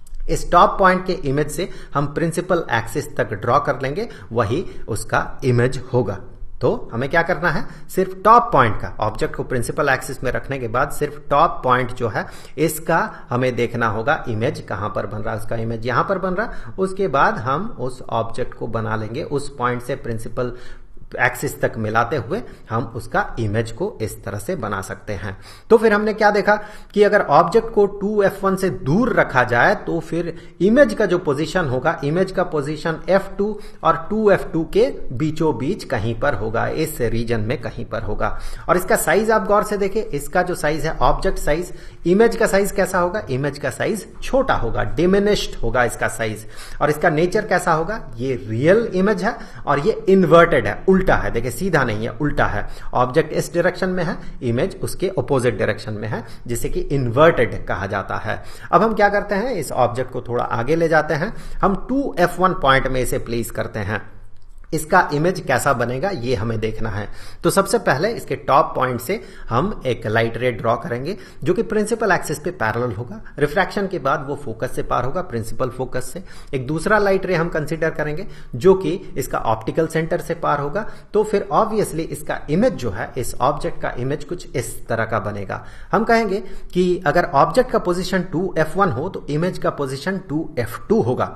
इस टॉप पॉइंट के इमेज से हम प्रिंसिपल एक्सिस तक ड्रॉ कर लेंगे, वही उसका इमेज होगा। तो हमें क्या करना है, सिर्फ टॉप पॉइंट का, ऑब्जेक्ट को प्रिंसिपल एक्सिस में रखने के बाद सिर्फ टॉप पॉइंट जो है इसका हमें देखना होगा इमेज कहां पर बन रहा है। उसका इमेज यहां पर बन रहा है, उसके बाद हम उस ऑब्जेक्ट को बना लेंगे, उस पॉइंट से प्रिंसिपल एक्सिस तक मिलाते हुए हम उसका इमेज को इस तरह से बना सकते हैं। तो फिर हमने क्या देखा कि अगर ऑब्जेक्ट को 2f1 से दूर रखा जाए तो फिर इमेज का जो पोजीशन होगा, इमेज का पोजीशन f2 और 2f2 के बीचों बीच कहीं पर होगा, इस रीजन में कहीं पर होगा। और इसका साइज आप गौर से देखें, इसका जो साइज है ऑब्जेक्ट साइज, इमेज का साइज कैसा होगा, इमेज का साइज छोटा होगा, डिमिनिश्ड होगा इसका साइज। और इसका नेचर कैसा होगा, ये रियल इमेज है और ये इन्वर्टेड है, उल्टा है। देखिए सीधा नहीं है, उल्टा है। ऑब्जेक्ट इस डायरेक्शन में है, इमेज उसके ऑपोजिट डायरेक्शन में है, जिसे कि इन्वर्टेड कहा जाता है। अब हम क्या करते हैं, इस ऑब्जेक्ट को थोड़ा आगे ले जाते हैं, हम 2f1 पॉइंट में इसे प्लेस करते हैं। इसका इमेज कैसा बनेगा ये हमें देखना है। तो सबसे पहले इसके टॉप पॉइंट से हम एक लाइट रे ड्रॉ करेंगे जो कि प्रिंसिपल एक्सिस पे पैरेलल होगा। रिफ्रैक्शन के बाद वो फोकस से पार होगा, प्रिंसिपल फोकस से। एक दूसरा लाइट रे हम कंसीडर करेंगे जो कि इसका ऑप्टिकल सेंटर से पार होगा। तो फिर ऑब्वियसली इसका इमेज जो है, इस ऑब्जेक्ट का इमेज कुछ इस तरह का बनेगा। हम कहेंगे कि अगर ऑब्जेक्ट का पोजीशन 2f1 हो तो इमेज का पोजीशन 2f2 होगा।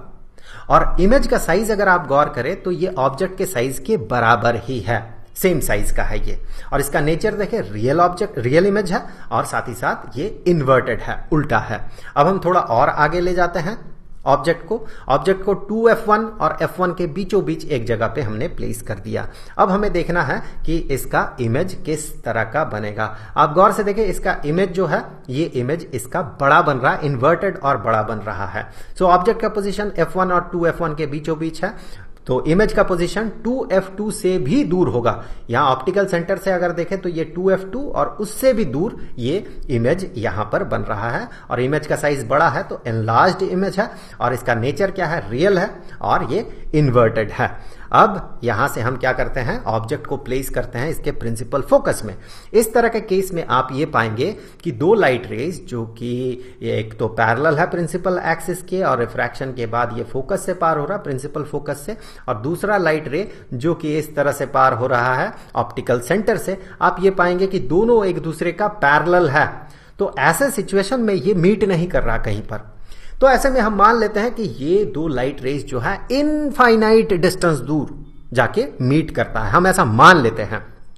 और इमेज का साइज अगर आप गौर करें तो ये ऑब्जेक्ट के साइज के बराबर ही है, सेम साइज का है ये। और इसका नेचर देखें, रियल ऑब्जेक्ट, रियल इमेज है और साथ ही साथ ये इन्वर्टेड है, उल्टा है। अब हम थोड़ा और आगे ले जाते हैं ऑब्जेक्ट को 2f1 और f1 के बीचों बीच एक जगह पे हमने प्लेस कर दिया। अब हमें देखना है कि इसका इमेज किस तरह का बनेगा। आप गौर से देखें, इसका इमेज जो है, ये इमेज इसका बड़ा बन रहा है, इन्वर्टेड और बड़ा बन रहा है। सो ऑब्जेक्ट का पोजीशन f1 और 2f1 के बीचों बीच है, तो इमेज का पोजीशन 2f2 से भी दूर होगा। यहां ऑप्टिकल सेंटर से अगर देखें तो ये 2f2 और उससे भी दूर ये इमेज यहां पर बन रहा है। और इमेज का साइज बड़ा है तो एनलार्ज्ड इमेज है और इसका नेचर क्या है, रियल है और ये इन्वर्टेड है। अब यहां से हम क्या करते हैं, ऑब्जेक्ट को प्लेस करते हैं इसके प्रिंसिपल फोकस में। इस तरह के केस में आप ये पाएंगे कि दो लाइट रेज जो कि एक तो पैरेलल है प्रिंसिपल एक्सिस के और रिफ्रैक्शन के बाद ये फोकस से पार हो रहा है, प्रिंसिपल फोकस से, और दूसरा लाइट रे जो कि इस तरह से पार हो रहा है ऑप्टिकल सेंटर से, आप ये पाएंगे कि दोनों एक दूसरे का पैरेलल है। तो ऐसे सिचुएशन में ये मीट नहीं कर रहा कहीं पर। तो ऐसे में हम मान लेते हैं कि ये दो लाइट रेज जो है इनफाइनाइट डिस्टेंस दूर जाके मीट करता है, हम ऐसा मान लेते हैं।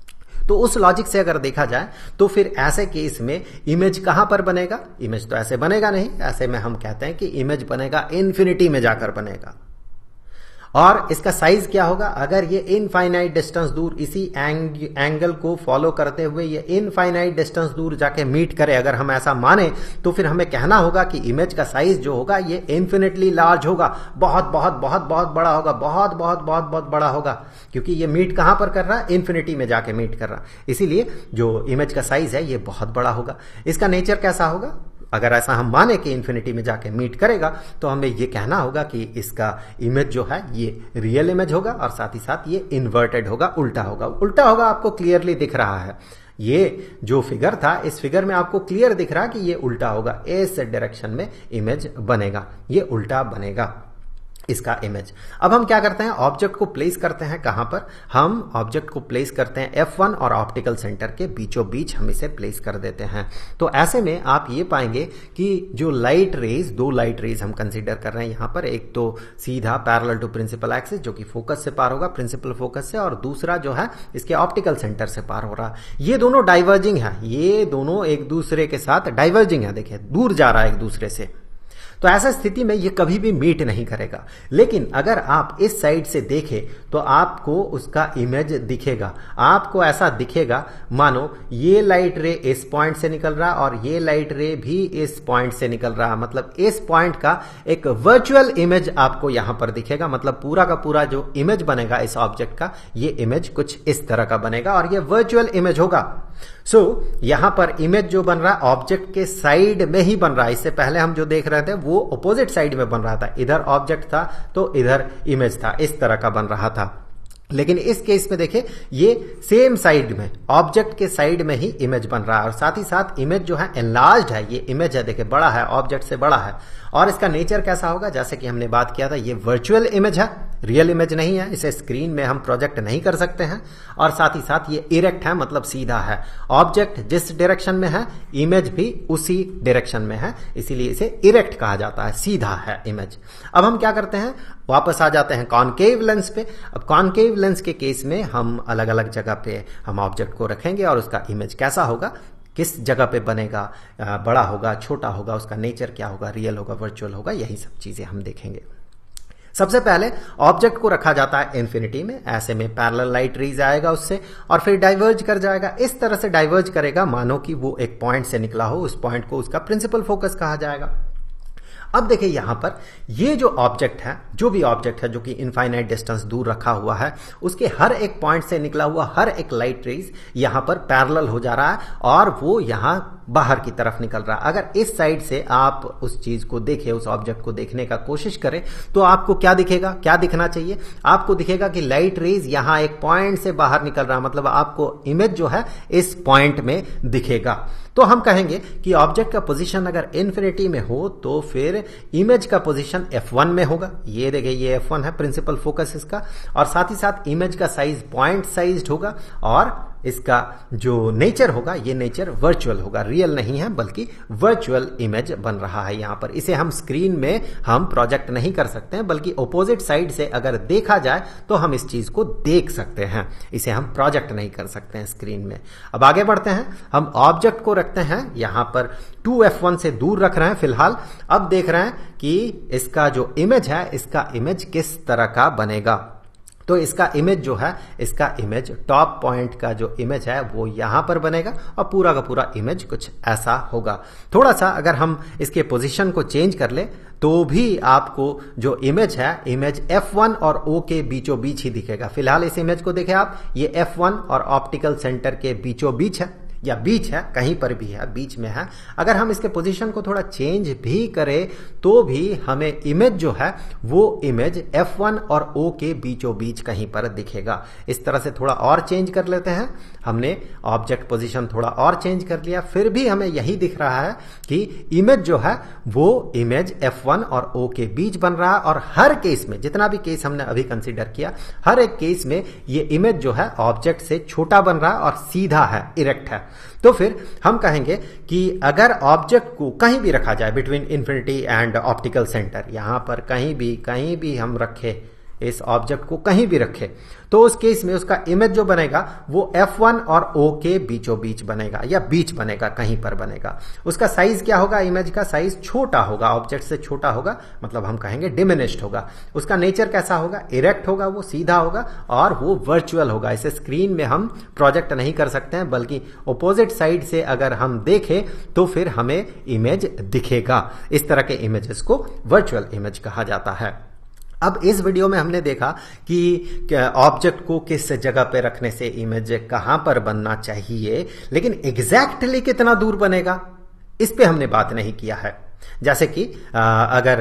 तो उस लॉजिक से अगर देखा जाए तो फिर ऐसे केस में इमेज कहां पर बनेगा, इमेज तो ऐसे बनेगा नहीं, ऐसे में हम कहते हैं कि इमेज बनेगा इन्फिनिटी में जाकर बनेगा। और इसका साइज क्या होगा, अगर ये इनफाइनाइट डिस्टेंस दूर इसी एंगल को फॉलो करते हुए ये इनफाइनाइट डिस्टेंस दूर जाके मीट करे, अगर हम ऐसा माने तो फिर हमें कहना होगा कि इमेज का साइज जो होगा ये इन्फिनिटली लार्ज होगा, बहुत बहुत बहुत बहुत बड़ा होगा, बहुत बहुत बहुत बहुत बड़ा होगा, क्योंकि ये मीट कहां पर कर रहा है, इन्फिनिटी में जाके मीट कर रहा है। इसीलिए जो इमेज का साइज है ये बहुत बड़ा होगा। इसका नेचर कैसा होगा, अगर ऐसा हम माने कि इन्फिनिटी में जाके मीट करेगा तो हमें ये कहना होगा कि इसका इमेज जो है ये रियल इमेज होगा और साथ ही साथ ये इन्वर्टेड होगा, उल्टा होगा। उल्टा होगा आपको क्लियरली दिख रहा है, ये जो फिगर था इस फिगर में आपको क्लियर दिख रहा है कि ये उल्टा होगा, इस डायरेक्शन में इमेज बनेगा, ये उल्टा बनेगा इसका इमेज। अब हम क्या करते हैं, ऑब्जेक्ट को प्लेस करते हैं कहां पर, हम ऑब्जेक्ट को प्लेस करते हैं f1 और ऑप्टिकल सेंटर के बीचों बीच हम इसे प्लेस कर देते हैं। तो ऐसे में आप ये पाएंगे कि जो लाइट रेज, दो लाइट रेज हम कंसीडर कर रहे हैं यहां पर, एक तो सीधा पैरेलल टू प्रिंसिपल एक्सिस जो कि फोकस से पार होगा, प्रिंसिपल फोकस से, और दूसरा जो है इसके ऑप्टिकल सेंटर से पार हो रहा है। ये दोनों डाइवर्जिंग है, ये दोनों एक दूसरे के साथ डाइवर्जिंग है, देखिए दूर जा रहा है एक दूसरे से। तो ऐसा स्थिति में ये कभी भी मीट नहीं करेगा। लेकिन अगर आप इस साइड से देखें तो आपको उसका इमेज दिखेगा। आपको ऐसा दिखेगा मानो ये लाइट रे इस पॉइंट से निकल रहा और ये लाइट रे भी इस पॉइंट से निकल रहा, मतलब इस पॉइंट का एक वर्चुअल इमेज आपको यहां पर दिखेगा। मतलब पूरा का पूरा जो इमेज बनेगा इस ऑब्जेक्ट का, ये इमेज कुछ इस तरह का बनेगा और ये वर्चुअल इमेज होगा। सो यहां पर इमेज जो बन रहा है ऑब्जेक्ट के साइड में ही बन रहा है। इससे पहले हम जो देख रहे थे वो अपोजिट साइड में बन रहा था, इधर ऑब्जेक्ट था तो इधर इमेज था, इस तरह का बन रहा था। लेकिन इस केस में देखिए ये सेम साइड में, ऑब्जेक्ट के साइड में ही इमेज बन रहा है और साथ ही साथ इमेज जो है एनलार्ज्ड है। ये इमेज है देखिए बड़ा है, ऑब्जेक्ट से बड़ा है। और इसका नेचर कैसा होगा, जैसे कि हमने बात किया था, ये वर्चुअल इमेज है, रियल इमेज नहीं है। इसे स्क्रीन में हम प्रोजेक्ट नहीं कर सकते हैं। और साथ ही साथ ये इरेक्ट है, मतलब सीधा है। ऑब्जेक्ट जिस डायरेक्शन में है इमेज भी उसी डायरेक्शन में है, इसीलिए इसे इरेक्ट कहा जाता है, सीधा है इमेज। अब हम क्या करते हैं, वापस आ जाते हैं कॉनकेव लेंस पे। अब कॉनकेव लेंस के केस में हम अलग अलग जगह पे हम ऑब्जेक्ट को रखेंगे और उसका इमेज कैसा होगा, किस जगह पे बनेगा, बड़ा होगा, छोटा होगा, उसका नेचर क्या होगा, रियल होगा, वर्चुअल होगा, यही सब चीजें हम देखेंगे। सबसे पहले ऑब्जेक्ट को रखा जाता है इन्फिनिटी में, ऐसे में पैरेलल लाइट रेज आएगा उससे और फिर डाइवर्ज कर जाएगा। इस तरह से डाइवर्ज करेगा मानो कि वो एक पॉइंट से निकला हो, उस पॉइंट को उसका प्रिंसिपल फोकस कहा जाएगा। अब देखिए यहां पर ये जो ऑब्जेक्ट है, जो भी ऑब्जेक्ट है जो कि इनफाइनाइट डिस्टेंस दूर रखा हुआ है, उसके हर एक पॉइंट से निकला हुआ हर एक लाइट रेज यहां पर पैरेलल हो जा रहा है और वो यहां बाहर की तरफ निकल रहा है। अगर इस साइड से आप उस चीज को देखें, उस ऑब्जेक्ट को देखने का कोशिश करें, तो आपको क्या दिखेगा, क्या दिखना चाहिए, आपको दिखेगा कि लाइट रेज यहां एक पॉइंट से बाहर निकल रहा है, मतलब आपको इमेज जो है इस पॉइंट में दिखेगा। तो हम कहेंगे कि ऑब्जेक्ट का पोजीशन अगर इन्फिनिटी में हो तो फिर इमेज का पोजीशन F1 में होगा। ये देखिए ये F1 है प्रिंसिपल फोकस इसका, और साथ ही साथ इमेज का साइज पॉइंट साइज्ड होगा और इसका जो नेचर होगा ये नेचर वर्चुअल होगा, रियल नहीं है बल्कि वर्चुअल इमेज बन रहा है यहां पर। इसे हम स्क्रीन में हम प्रोजेक्ट नहीं कर सकते हैं, बल्कि ऑपोजिट साइड से अगर देखा जाए तो हम इस चीज को देख सकते हैं, इसे हम प्रोजेक्ट नहीं कर सकते हैं स्क्रीन में। अब आगे बढ़ते हैं, हम ऑब्जेक्ट को रखते हैं यहां पर 2F1 से दूर रख रहे हैं फिलहाल। अब देख रहे हैं कि इसका जो इमेज है, इसका इमेज किस तरह का बनेगा। तो इसका इमेज जो है, इसका इमेज टॉप पॉइंट का जो इमेज है वो यहां पर बनेगा और पूरा का पूरा इमेज कुछ ऐसा होगा। थोड़ा सा अगर हम इसके पोजीशन को चेंज कर ले तो भी आपको जो इमेज है, इमेज F1 और O के बीचों बीच ही दिखेगा। फिलहाल इस इमेज को देखें आप, ये F1 और ऑप्टिकल सेंटर के बीचों बीच है, या बीच है, कहीं पर भी है, बीच में है। अगर हम इसके पोजीशन को थोड़ा चेंज भी करें तो भी हमें इमेज जो है वो इमेज F1 और O के बीचों बीच कहीं पर दिखेगा। इस तरह से थोड़ा और चेंज कर लेते हैं, हमने ऑब्जेक्ट पोजीशन थोड़ा और चेंज कर लिया, फिर भी हमें यही दिख रहा है कि इमेज जो है वो इमेज F1 और O के बीच बन रहा है। और हर केस में, जितना भी केस हमने अभी कंसीडर किया, हर एक केस में ये इमेज जो है ऑब्जेक्ट से छोटा बन रहा है और सीधा है, इरेक्ट है। तो फिर हम कहेंगे कि अगर ऑब्जेक्ट को कहीं भी रखा जाए between infinity and optical centre, यहां पर कहीं भी हम रखें, इस ऑब्जेक्ट को कहीं भी रखें, तो उस केस में उसका इमेज जो बनेगा वो F1 और O के बीचों बीच बनेगा, या बीच बनेगा, कहीं पर बनेगा। उसका साइज क्या होगा, इमेज का साइज छोटा होगा, ऑब्जेक्ट से छोटा होगा, मतलब हम कहेंगे डिमिनिश्ड होगा। उसका नेचर कैसा होगा, इरेक्ट होगा, वो सीधा होगा और वो वर्चुअल होगा। इसे स्क्रीन में हम प्रोजेक्ट नहीं कर सकते हैं, बल्कि ऑपोजिट साइड से अगर हम देखें तो फिर हमें इमेज दिखेगा। इस तरह के इमेजेस को वर्चुअल इमेज कहा जाता है। अब इस वीडियो में हमने देखा कि ऑब्जेक्ट को किस जगह पे रखने से इमेज कहां पर बनना चाहिए, लेकिन एग्जैक्टली कितना दूर बनेगा इस पे हमने बात नहीं किया है। जैसे कि अगर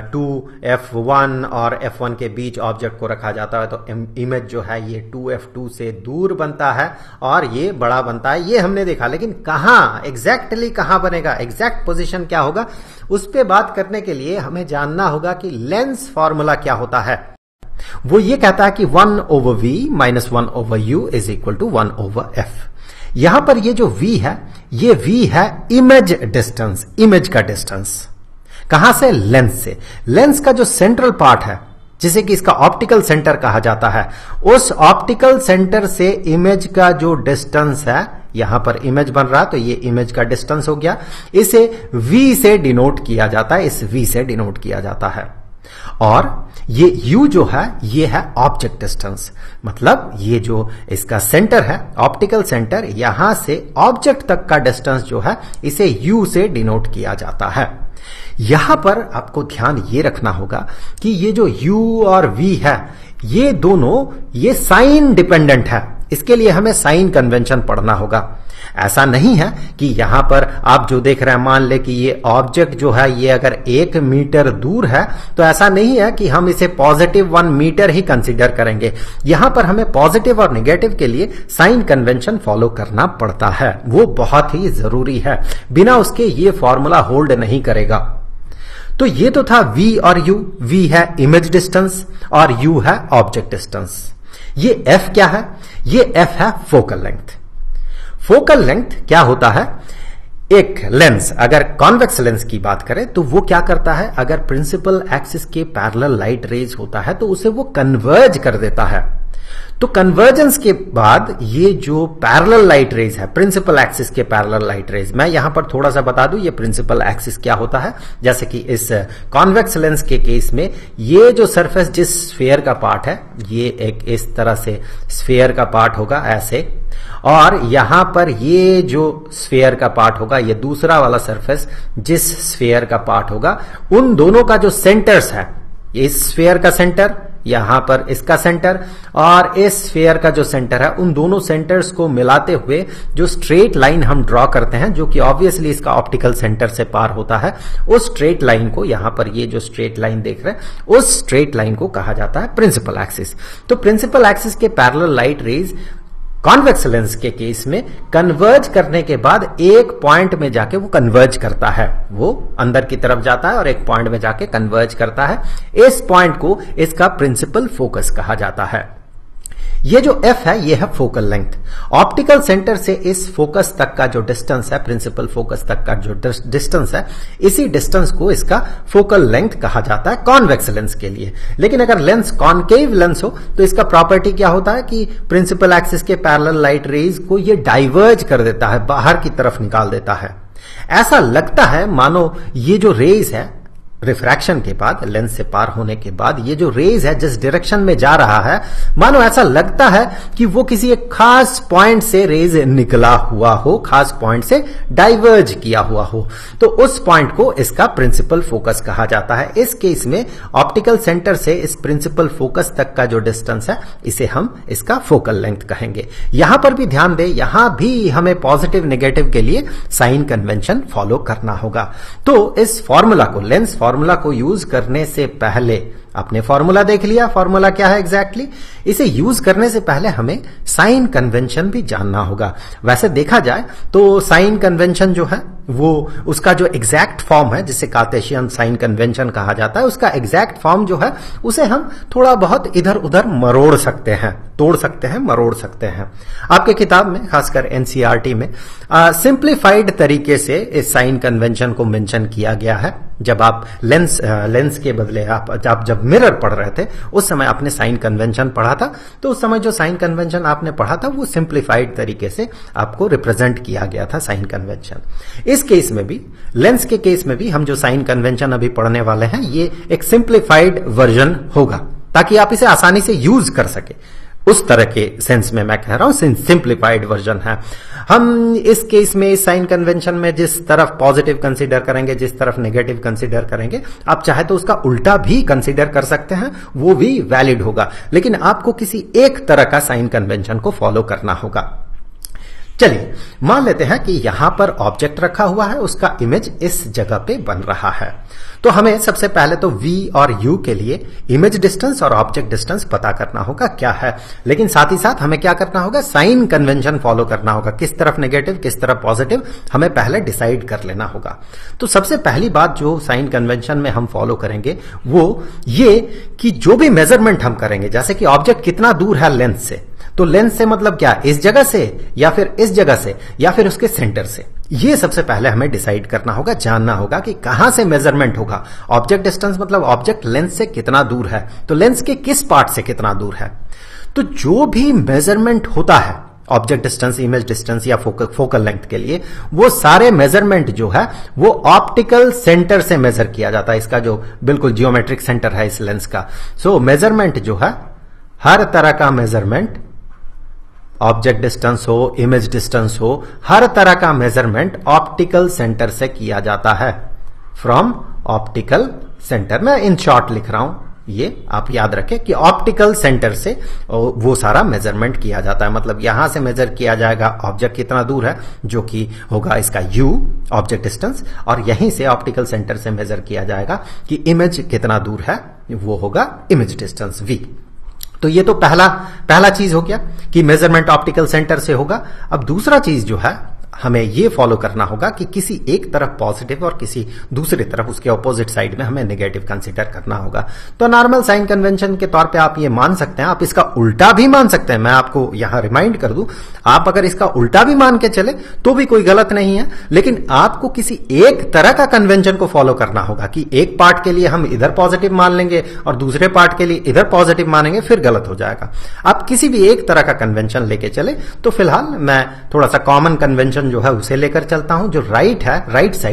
2F1 और F1 के बीच ऑब्जेक्ट को रखा जाता है तो इमेज जो है ये 2F2 से दूर बनता है और ये बड़ा बनता है, ये हमने देखा। लेकिन कहां एग्जैक्टली कहां बनेगा, एग्जैक्ट पोजीशन क्या होगा, उस पे बात करने के लिए हमें जानना होगा कि लेंस फॉर्मूला क्या होता है। वो ये कहता है कि 1/v - 1/u = 1/f। यहां पर ये जो v है, ये v है इमेज डिस्टेंस, इमेज का डिस्टेंस। कहां से, लेंस से। लेंस का जो सेंट्रल पार्ट है, जिसे कि इसका ऑप्टिकल सेंटर कहा जाता है, उस ऑप्टिकल सेंटर से इमेज का जो डिस्टेंस है यहां पर इमेज बन रहा, तो ये इमेज का डिस्टेंस हो गया। इसे v से डिनोट किया जाता है, इस v से डिनोट किया जाता है। और ये u जो है ये है ऑब्जेक्ट डिस्टेंस, मतलब ये जो इसका सेंटर है, ऑप्टिकल सेंटर, यहां से ऑब्जेक्ट तक का डिस्टेंस जो है इसे u से डिनोट किया जाता है। यहां पर आपको ध्यान ये रखना होगा कि ये जो u और v है ये दोनों ये साइन डिपेंडेंट है, इसके लिए हमें साइन कन्वेंशन पढ़ना होगा। ऐसा नहीं है कि यहां पर आप जो देख रहे हैं, मान ले कि ये ऑब्जेक्ट जो है ये अगर 1 मीटर दूर है तो ऐसा नहीं है कि हम इसे पॉजिटिव 1 मीटर ही कंसीडर करेंगे। यहां पर हमें पॉजिटिव और नेगेटिव के लिए साइन कन्वेंशन फॉलो करना पड़ता है, वो बहुत ही जरूरी है, बिना उसके ये फॉर्मूला होल्ड नहीं करेगा। तो ये तो था v और u, v है इमेज डिस्टेंस और u है ऑब्जेक्ट डिस्टेंस। ये f क्या है? ये f है फोकल लेंथ। फोकल लेंथ क्या होता है? एक लेंस, अगर कॉन्वेक्स लेंस की बात करें तो वो क्या करता है, अगर प्रिंसिपल एक्सिस के पैरेलल लाइट रेज होता है तो उसे वो कन्वर्ज कर देता है। तो कन्वर्जेंस के बाद ये जो पैरेलल लाइट रेज है, प्रिंसिपल एक्सिस के पैरेलल लाइट रेज, मैं यहां पर थोड़ा सा बता दूं ये प्रिंसिपल एक्सिस क्या होता है। जैसे कि इस कॉन्वेक्स लेंस के केस में ये जो सरफेस जिस स्फीयर का पार्ट है ये एक इस तरह से स्फीयर का पार्ट होगा ऐसे, और यहां पर ये जो स्फीयर का पार्ट होगा ये दूसरा वाला सरफेस जिस स्फीयर का पार्ट होगा, उन दोनों का जो सेंटर्स है, इस स्फीयर का सेंटर, यहां पर इसका सेंटर और इस स्फीयर का जो सेंटर है, उन दोनों सेंटर्स को मिलाते हुए जो स्ट्रेट लाइन हम ड्रॉ करते हैं, जो कि ऑब्वियसली इसका ऑप्टिकल सेंटर से पार होता है, उस स्ट्रेट लाइन को, यहां पर ये जो स्ट्रेट लाइन देख रहे हैं, उस स्ट्रेट लाइन को कहा जाता है प्रिंसिपल एक्सिस। तो प्रिंसिपल एक्सिस के parallel light rays convex lens के केस में कन्वर्ज करने के बाद एक पॉइंट में जाके वो कन्वर्ज करता है, वो अंदर की तरफ जाता है और एक पॉइंट में जाके कन्वर्ज करता है। इस पॉइंट को इसका प्रिंसिपल फोकस कहा जाता है। ये जो f है ये है फोकल लेंथ। ऑप्टिकल सेंटर से इस फोकस तक का जो डिस्टेंस है, प्रिंसिपल फोकस तक का जो डिस्टेंस है, इसी डिस्टेंस को इसका फोकल लेंथ कहा जाता है कॉन्वेक्स लेंस के लिए। लेकिन अगर लेंस कॉनकेव लेंस हो तो इसका प्रॉपर्टी क्या होता है कि प्रिंसिपल एक्सिस के पैरेलल लाइट रेज को ये डाइवर्ज कर देता है, बाहर की तरफ निकाल देता है। ऐसा लगता है मानो ये जो रेज है रिफ्रैक्शन के बाद, लेंस से पार होने के बाद, ये जो रेज है जिस डायरेक्शन में जा रहा है, मानो ऐसा लगता है कि वो किसी एक खास पॉइंट से रेज निकला हुआ हो, खास पॉइंट से डाइवर्ज किया हुआ हो। तो उस पॉइंट को इसका प्रिंसिपल फोकस कहा जाता है। इस केस में ऑप्टिकल सेंटर से इस प्रिंसिपल फोकस तक का जो डिस्टेंस है इसे हम इसका फोकल लेंथ कहेंगे। यहां पर भी ध्यान दें, यहां भी हमें पॉजिटिव नेगेटिव के लिए साइन कन्वेंशन फॉलो करना होगा। तो इस फॉर्मूला को, लेंस फॉर्मूला को यूज करने से पहले, आपने फॉर्मूला देख लिया, फॉर्मूला क्या है एग्जैक्टली, इसे यूज करने से पहले हमें साइन कन्वेंशन भी जानना होगा। वैसे देखा जाए तो साइन कन्वेंशन जो है वो उसका जो एग्जैक्ट फॉर्म है, जिसे कार्टेशियन साइन कन्वेंशन कहा जाता है, उसका एग्जैक्ट फॉर्म जो है उसे हम थोड़ा बहुत इधर उधर मरोड़ सकते हैं, तोड़ सकते हैं, मरोड़ सकते हैं। आपके किताब में, खासकर एनसीईआरटी में सिंप्लीफाइड तरीके से इस साइन कन्वेंशन को मेंशन किया गया है। जब आप लेंस के बदले आप जब मिरर पढ़ रहे थे उस समय आपने साइन कन्वेंशन पढ़ा था, तो उस समय जो साइन कन्वेंशन आपने पढ़ा था वो सिंप्लीफाइड तरीके से आपको रिप्रेजेंट किया गया था साइन कन्वेंशन। इस केस में भी, लेंस के केस में भी हम जो साइन कन्वेंशन अभी पढ़ने वाले हैं ये एक सिंप्लीफाइड वर्जन होगा, ताकि आप इसे आसानी से यूज कर सके। उस तरह के सेंस में मैं कह रहा हूं, सिंप्लीफाइड वर्जन है। हम इस केस में साइन कन्वेंशन में जिस तरफ पॉजिटिव कंसीडर करेंगे, जिस तरफ नेगेटिव कंसीडर करेंगे, आप चाहे तो उसका उल्टा भी कंसीडर कर सकते हैं, वो भी वैलिड होगा। लेकिन आपको किसी एक तरह का साइन कन्वेंशन को फॉलो करना होगा। चलिए मान लेते हैं कि यहां पर ऑब्जेक्ट रखा हुआ है, उसका इमेज इस जगह पे बन रहा है। तो हमें सबसे पहले तो v और u के लिए इमेज डिस्टेंस और ऑब्जेक्ट डिस्टेंस पता करना होगा क्या है, लेकिन साथ ही साथ हमें क्या करना होगा, साइन कन्वेंशन फॉलो करना होगा। किस तरफ नेगेटिव किस तरफ पॉजिटिव हमें पहले डिसाइड कर लेना होगा। तो सबसे पहली बात जो साइन कन्वेंशन में हम फॉलो करेंगे वो ये कि जो भी मेजरमेंट हम करेंगे, जैसे कि ऑब्जेक्ट कितना दूर है लेंस से, तो लेंस से मतलब क्या, इस जगह से या फिर इस जगह से या फिर उसके सेंटर से, ये सबसे पहले हमें डिसाइड करना होगा, जानना होगा कि कहां से मेजरमेंट होगा। ऑब्जेक्ट डिस्टेंस मतलब ऑब्जेक्ट लेंस से कितना दूर है, तो लेंस के किस पार्ट से कितना दूर है। तो जो भी मेजरमेंट होता है ऑब्जेक्ट डिस्टेंस, इमेज डिस्टेंस या फोकल लेंथ के लिए, वो सारे मेजरमेंट जो है वो ऑप्टिकल सेंटर से मेजर किया जाता है। इसका जो बिल्कुल जियोमेट्रिक सेंटर है इस लेंस का। सो मेजरमेंट जो है, हर तरह का मेजरमेंट, ऑब्जेक्ट डिस्टेंस हो, इमेज डिस्टेंस हो, हर तरह का मेजरमेंट ऑप्टिकल सेंटर से किया जाता है, फ्रॉम ऑप्टिकल सेंटर। मैं इन शॉर्ट लिख रहा हूं, ये आप याद रखें कि ऑप्टिकल सेंटर से वो सारा मेजरमेंट किया जाता है। मतलब यहां से मेजर किया जाएगा ऑब्जेक्ट कितना दूर है, जो कि होगा इसका u, ऑब्जेक्ट डिस्टेंस, और यहीं से ऑप्टिकल सेंटर से मेजर किया जाएगा कि इमेज कितना दूर है, वो होगा इमेज डिस्टेंस v। तो ये तो पहला चीज हो गया कि मेजरमेंट ऑप्टिकल सेंटर से होगा। अब दूसरा चीज जो है, हमें ये फॉलो करना होगा कि किसी एक तरफ पॉजिटिव और किसी दूसरी तरफ उसके ऑपोजिट साइड में हमें नेगेटिव कंसीडर करना होगा। तो नॉर्मल साइन कन्वेंशन के तौर पे आप ये मान सकते हैं, आप इसका उल्टा भी मान सकते हैं। मैं आपको यहां रिमाइंड कर दूं, आप अगर इसका उल्टा भी मान के चले तो भी कोई गलत नहीं है, लेकिन आपको किसी एक तरह का कन्वेंशन को फॉलो करना होगा कि एक पार्ट के लिए हम इधर पॉजिटिव मान लेंगे और दूसरे पार्ट के लिए इधर पॉजिटिव मानेंगे, फिर गलत हो जाएगा। आप किसी भी एक तरह का कन्वेंशन लेके चले। तो फिलहाल मैं थोड़ा सा कॉमन कन्वेंशन जो है उसे लेकर चलता हूं। जो राइट है,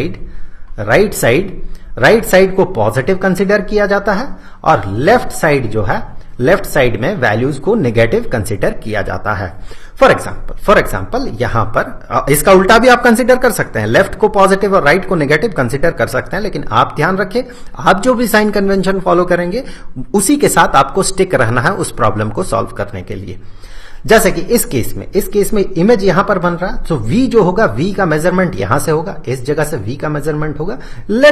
राइट साइड को पॉजिटिव कंसीडर किया जाता है, और लेफ्ट साइड जो है, लेफ्ट साइड में वैल्यूज को नेगेटिव कंसीडर किया जाता है। फॉर एग्जांपल यहां पर इसका उल्टा भी आप कंसीडर कर सकते हैं, लेफ्ट को पॉजिटिव और राइट को नेगेटिव कंसीडर कर सकते हैं। लेकिन आप ध्यान रखें, आप जो भी साइन कन्वेंशन फॉलो करेंगे उसी के साथ आपको स्टिक रहना है उस प्रॉब्लम को सॉल्व करने के लिए। जैसे कि इस केस में इमेज यहां पर बन रहा है, तो v जो होगा, v का मेजरमेंट यहां से होगा, इस जगह से v का मेजरमेंट होगा।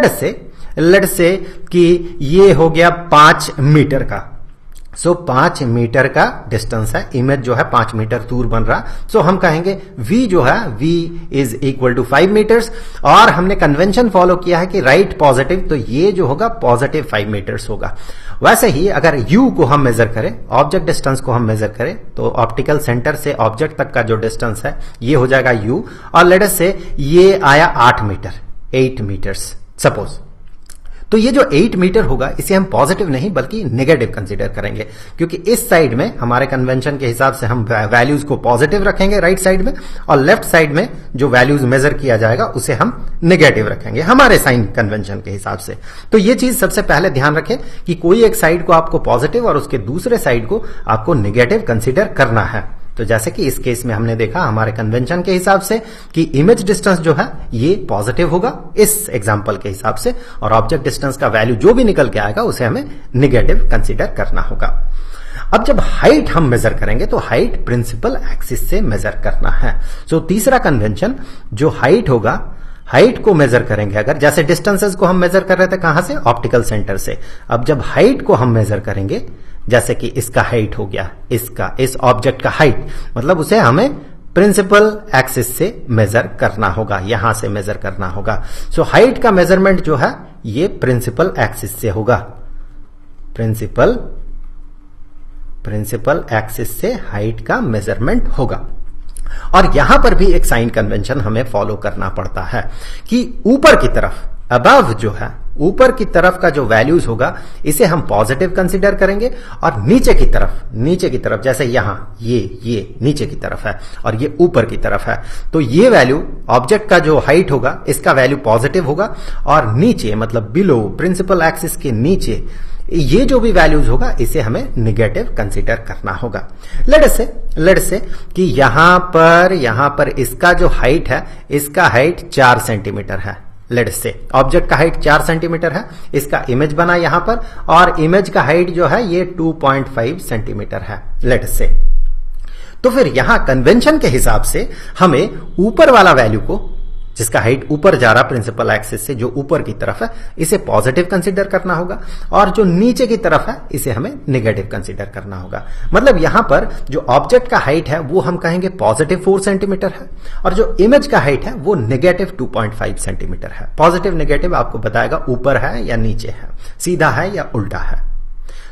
लेट से कि ये हो गया 5 मीटर का। सो 5 मीटर का डिस्टेंस है, इमेज जो है 5 मीटर दूर बन रहा। सो हम कहेंगे v जो है, v is equal to 5 metres, और हमने कन्वेंशन फॉलो किया है कि राइट पॉजिटिव, तो ये जो होगा पॉजिटिव 5 मीटर्स होगा। वैसे ही अगर u को हम मेजर करें, ऑब्जेक्ट डिस्टेंस को हम मेजर करें, तो ऑप्टिकल सेंटर से ऑब्जेक्ट तक का जो डिस्टेंस है ये हो जाएगा u, और लेट अस से ये आया 8 मीटर्स सपोज। तो ये जो 8 मीटर होगा, इसे हम पॉजिटिव नहीं बल्कि नेगेटिव कंसीडर करेंगे, क्योंकि इस साइड में हमारे कन्वेंशन के हिसाब से हम वैल्यूज को पॉजिटिव रखेंगे राइट साइड में, और लेफ्ट साइड में जो वैल्यूज मेजर किया जाएगा उसे हम नेगेटिव रखेंगे हमारे साइन कन्वेंशन के हिसाब से। तो ये चीज सबसे पहले ध्यान रखें कि कोई एक साइड को आपको पॉजिटिव और उसके दूसरे साइड को आपको नेगेटिव कंसीडर करना है। तो जैसे कि इस केस में हमने देखा हमारे कन्वेंशन के हिसाब से कि इमेज डिस्टेंस जो है ये पॉजिटिव होगा इस एग्जांपल के हिसाब से, और ऑब्जेक्ट डिस्टेंस का वैल्यू जो भी निकल के आएगा उसे हमें नेगेटिव कंसीडर करना होगा। अब जब हाइट हम मेजर करेंगे तो हाइट प्रिंसिपल एक्सिस से मेजर करना है। सो तीसरा कन्वेंशन जो हाइट होगा, हाइट को मेजर करेंगे। अगर जैसे डिस्टेंसेस को हम मेजर कर रहे थे कहां से, ऑप्टिकल सेंटर से, अब जब हाइट को हम मेजर करेंगे, जैसे कि इसका हाइट हो गया, इसका, इस ऑब्जेक्ट का हाइट, मतलब उसे हमें प्रिंसिपल एक्सिस से मेजर करना होगा, यहां से मेजर करना होगा। सो हाइट का मेजरमेंट जो है ये प्रिंसिपल एक्सिस से होगा, प्रिंसिपल एक्सिस से हाइट का मेजरमेंट होगा। और यहां पर भी एक साइन कन्वेंशन हमें फॉलो करना पड़ता है कि ऊपर की तरफ, अबव जो है, ऊपर की तरफ का जो वैल्यूज होगा इसे हम पॉजिटिव कंसीडर करेंगे, और नीचे की तरफ जैसे यहां ये नीचे की तरफ है और ये ऊपर की तरफ है, तो ये वैल्यू ऑब्जेक्ट का जो हाइट होगा इसका वैल्यू पॉजिटिव होगा, और नीचे मतलब बिलो प्रिंसिपल एक्सिस के नीचे ये जो भी वैल्यूज होगा इसे हमें नेगेटिव कंसीडर करना होगा। लेट से कि यहां पर इसका जो हाइट है, इसका हाइट 4 सेंटीमीटर है। लेट से ऑब्जेक्ट का हाइट 4 सेंटीमीटर है, इसका इमेज बना यहां पर, और इमेज का हाइट जो है ये 2.5 सेंटीमीटर है। लेट से तो फिर यहां कन्वेंशन के हिसाब से हमें ऊपर वाला वैल्यू को, जिसका हाइट ऊपर जा रहा प्रिंसिपल एक्सिस से, जो ऊपर की तरफ है, इसे पॉजिटिव कंसीडर करना होगा, और जो नीचे की तरफ है इसे हमें नेगेटिव कंसीडर करना होगा। मतलब यहां पर जो ऑब्जेक्ट का हाइट है वो हम कहेंगे पॉजिटिव 4 सेंटीमीटर है, और जो इमेज का हाइट है वो नेगेटिव 2.5 सेंटीमीटर है। पॉजिटिव नेगेटिव आपको बताएगा ऊपर है या नीचे है, सीधा है या उल्टा है।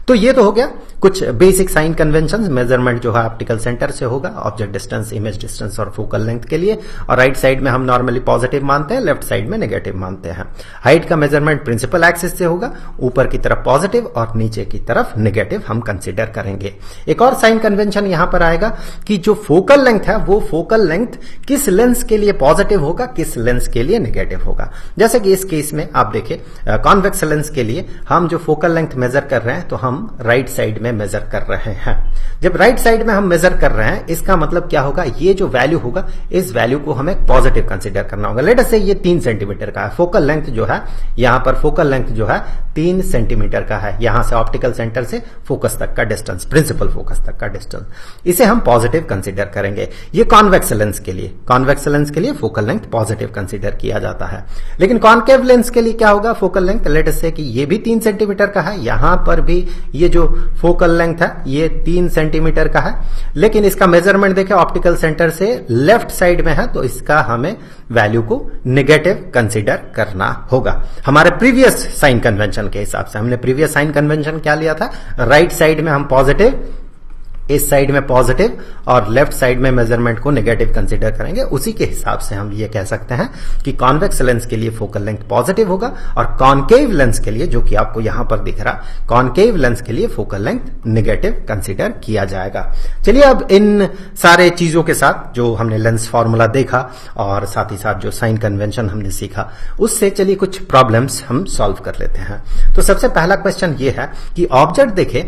तो ये तो हो गया कुछ बेसिक साइन कन्वेंशन। मेजरमेंट जो है ऑप्टिकल सेंटर से होगा, ऑब्जेक्ट डिस्टेंस, इमेज डिस्टेंस और फोकल लेंथ के लिए, और राइट साइड में हम नॉर्मली पॉजिटिव मानते हैं, लेफ्ट साइड में नेगेटिव मानते हैं। हाइट का मेजरमेंट प्रिंसिपल एक्सिस से होगा, ऊपर की तरफ पॉजिटिव और नीचे की तरफ नेगेटिव हम कंसिडर करेंगे। एक और साइन कन्वेंशन यहां पर आएगा कि जो फोकल लेंथ है वो फोकल लेंथ किस लेंस के लिए पॉजिटिव होगा, किस लेंस के लिए नेगेटिव होगा। जैसे कि इस केस में आप देखिए, कॉन्वेक्स लेंस के लिए हम जो फोकल लेंथ मेजर कर रहे हैं तो हम राइट साइड में मेजर कर रहे हैं। जब राइट साइड में हम मेजर कर रहे हैं, इसका मतलब क्या होगा, ये जो वैल्यू होगा इस वैल्यू को हमें पॉजिटिव कंसीडर करना होगा। लेट अस से ये 3 सेंटीमीटर का है, फोकल लेंथ जो है यहां पर फोकल लेंथ जो है 3 सेंटीमीटर का है, यहां से ऑप्टिकल सेंटर से फोकस तक का डिस्टेंस, प्रिंसिपल फोकस तक का डिस्टेंस, इसे हम पॉजिटिव कंसीडर करेंगे। ये कॉन्वेक्स लेंस के लिए, कॉन्वेक्स लेंस के लिए फोकल लेंथ पॉजिटिव कंसीडर किया जाता है। लेकिन कॉनकेव लेंस के लिए क्या होगा, फोकल लेंथ लेट अस से कि ये भी 3 सेंटीमीटर का है, यहां पर भी ये जो फोकल लेंथ है ये 3 सेंटीमीटर का है, लेकिन इसका मेजरमेंट देखें ऑप्टिकल सेंटर से लेफ्ट साइड में है, तो इसका हमें वैल्यू को नेगेटिव कंसीडर करना होगा। हमारे प्रीवियस साइन कन्वेंशन के हिसाब से, हमने प्रीवियस साइन कन्वेंशन क्या लिया था, राइट साइड में हम पॉजिटिव, इस साइड में पॉजिटिव और लेफ्ट साइड में मेजरमेंट को नेगेटिव कंसीडर करेंगे। उसी के हिसाब से हम ये कह सकते हैं कि कॉन्वेक्स लेंस के लिए फोकल लेंथ पॉजिटिव होगा और कॉनकेव लेंस के लिए, जो कि आपको यहां पर दिख रहा, कॉनकेव लेंस के लिए फोकल लेंथ नेगेटिव कंसीडर किया जाएगा। चलिए अब इन सारे चीजों के साथ जो हमने लेंस फॉर्मूला देखा और साथ ही साथ जो साइन कन्वेंशन हमने सीखा, उससे चलिए कुछ प्रॉब्लम्स हम सॉल्व कर लेते हैं। तो सबसे पहला क्वेश्चन ये है कि ऑब्जेक्ट देखे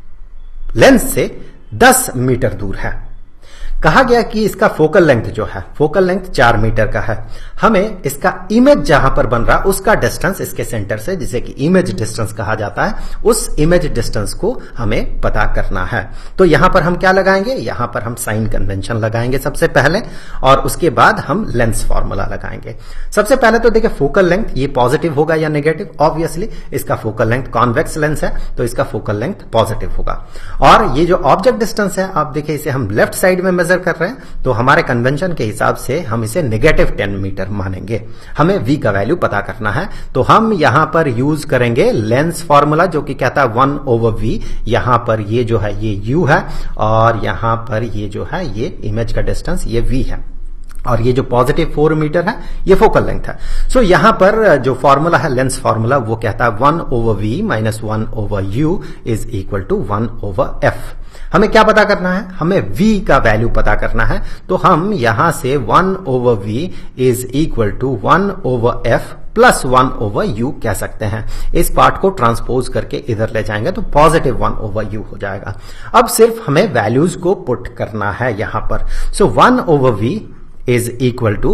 लेंस से 10 मीटर दूर है। कहा गया कि इसका फोकल लेंथ जो है, फोकल लेंथ 4 मीटर का है। हमें इसका इमेज जहां पर बन रहा उसका डिस्टेंस इसके सेंटर से, जिसे कि इमेज डिस्टेंस कहा जाता है, उस इमेज डिस्टेंस को हमें पता करना है। तो यहां पर हम क्या लगाएंगे, यहां पर हम साइन कन्वेंशन लगाएंगे सबसे पहले, और उसके बाद हम लेंस फॉर्मूला लगाएंगे। सबसे पहले तो देखिए फोकल लेंथ ये पॉजिटिव होगा या नेगेटिव, ऑब्वियसली इसका फोकल लेंथ कॉन्वेक्स लेंस है तो इसका फोकल लेंथ पॉजिटिव होगा। और ये जो ऑब्जेक्ट डिस्टेंस है, आप देखिए इसे हम लेफ्ट साइड में मेजर कर रहे हैं, तो हमारे कन्वेंशन के हिसाब से हम इसे नेगेटिव 10 मीटर मानेंगे। हमें v का वैल्यू पता करना है, तो हम यहां पर यूज करेंगे लेंस फॉर्मूला, जो कि कहता है 1/v। यहां पर ये जो है ये u है और यहां पर ये जो है ये इमेज का डिस्टेंस ये v है, और ये जो पॉजिटिव 4 मीटर है ये फोकल लेंथ है। सो यहां पर जो फॉर्मूला है लेंस फॉर्मूला, वो कहता है 1/v minus 1/u is equal to 1/f। हमें क्या पता करना है, हमें v का वैल्यू पता करना है, तो हम यहां से 1/v is equal to 1/f plus 1/u कह सकते हैं। इस पार्ट को ट्रांसपोज करके इधर ले जाएंगे तो पॉजिटिव 1/u हो जाएगा। अब सिर्फ हमें वैल्यूज को पुट करना है यहां पर। सो 1/v is equal to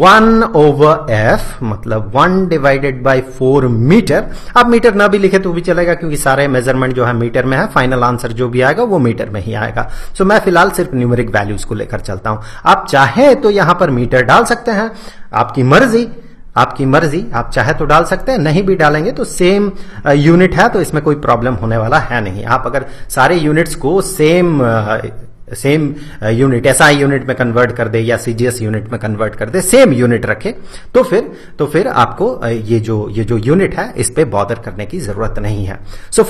1/f, मतलब 1 डिवाइडेड बाई 4 मीटर। आप मीटर ना भी लिखे तो भी चलेगा, क्योंकि सारे मेजरमेंट जो है मीटर में है, फाइनल आंसर जो भी आएगा वो मीटर में ही आएगा। सो मैं फिलहाल सिर्फ न्यूमेरिक वैल्यूज को लेकर चलता हूं। आप चाहे तो यहां पर मीटर डाल सकते हैं, आपकी मर्जी, आपकी मर्जी, आप चाहे तो डाल सकते हैं, नहीं भी डालेंगे तो सेम यूनिट है, तो इसमें कोई प्रॉब्लम होने वाला है नहीं। आप अगर सारे यूनिट्स को सेम यूनिट एसआई यूनिट में कन्वर्ट कर दे या सीजीएस यूनिट में कन्वर्ट कर दे, सेम यूनिट रखे, तो फिर आपको ये जो यूनिट है इस पे बॉदर करने की जरूरत नहीं है। सो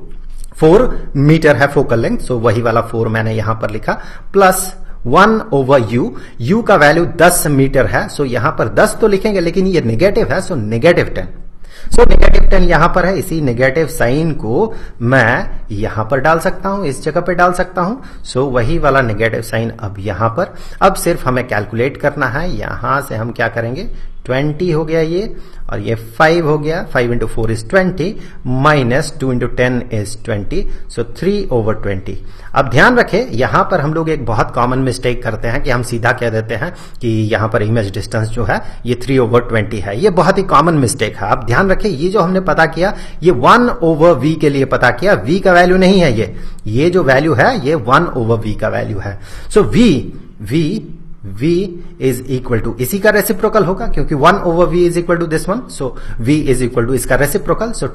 4 मीटर है फोकल लेंथ, सो वही वाला 4 मैंने यहां पर लिखा, प्लस 1/u, u का वैल्यू 10 मीटर है, सो यहां पर 10 तो लिखेंगे, लेकिन ये नेगेटिव है, सो नेगेटिव 10। सो नेगेटिव 10 यहां पर है, इसी नेगेटिव साइन को मैं यहां पर डाल सकता हूं, इस जगह पे डाल सकता हूं। सो वही वाला नेगेटिव साइन अब यहां पर। अब सिर्फ हमें कैलकुलेट करना है, यहां से हम क्या करेंगे, 20 हो गया ये, और ये 5 हो गया, 5 into 4 is 20, minus 2 into 10 is 20, so 3/20। अब ध्यान रखें, यहां पर हम लोग एक बहुत कॉमन मिस्टेक करते हैं कि हम सीधा कह देते हैं कि यहां पर इमेज डिस्टेंस जो है ये 3/20 है। ये बहुत ही कॉमन मिस्टेक है। आप ध्यान रखें, ये जो हमने पता किया ये 1/v के लिए पता किया, v का वैल्यू नहीं है ये जो वैल्यू है ये 1/v का वैल्यू है। So v is equal to इसी का रेसिप्रोकल होगा, क्योंकि 1/v is equal to this one, so v is equal to इसका रेसिप्रोकल, सो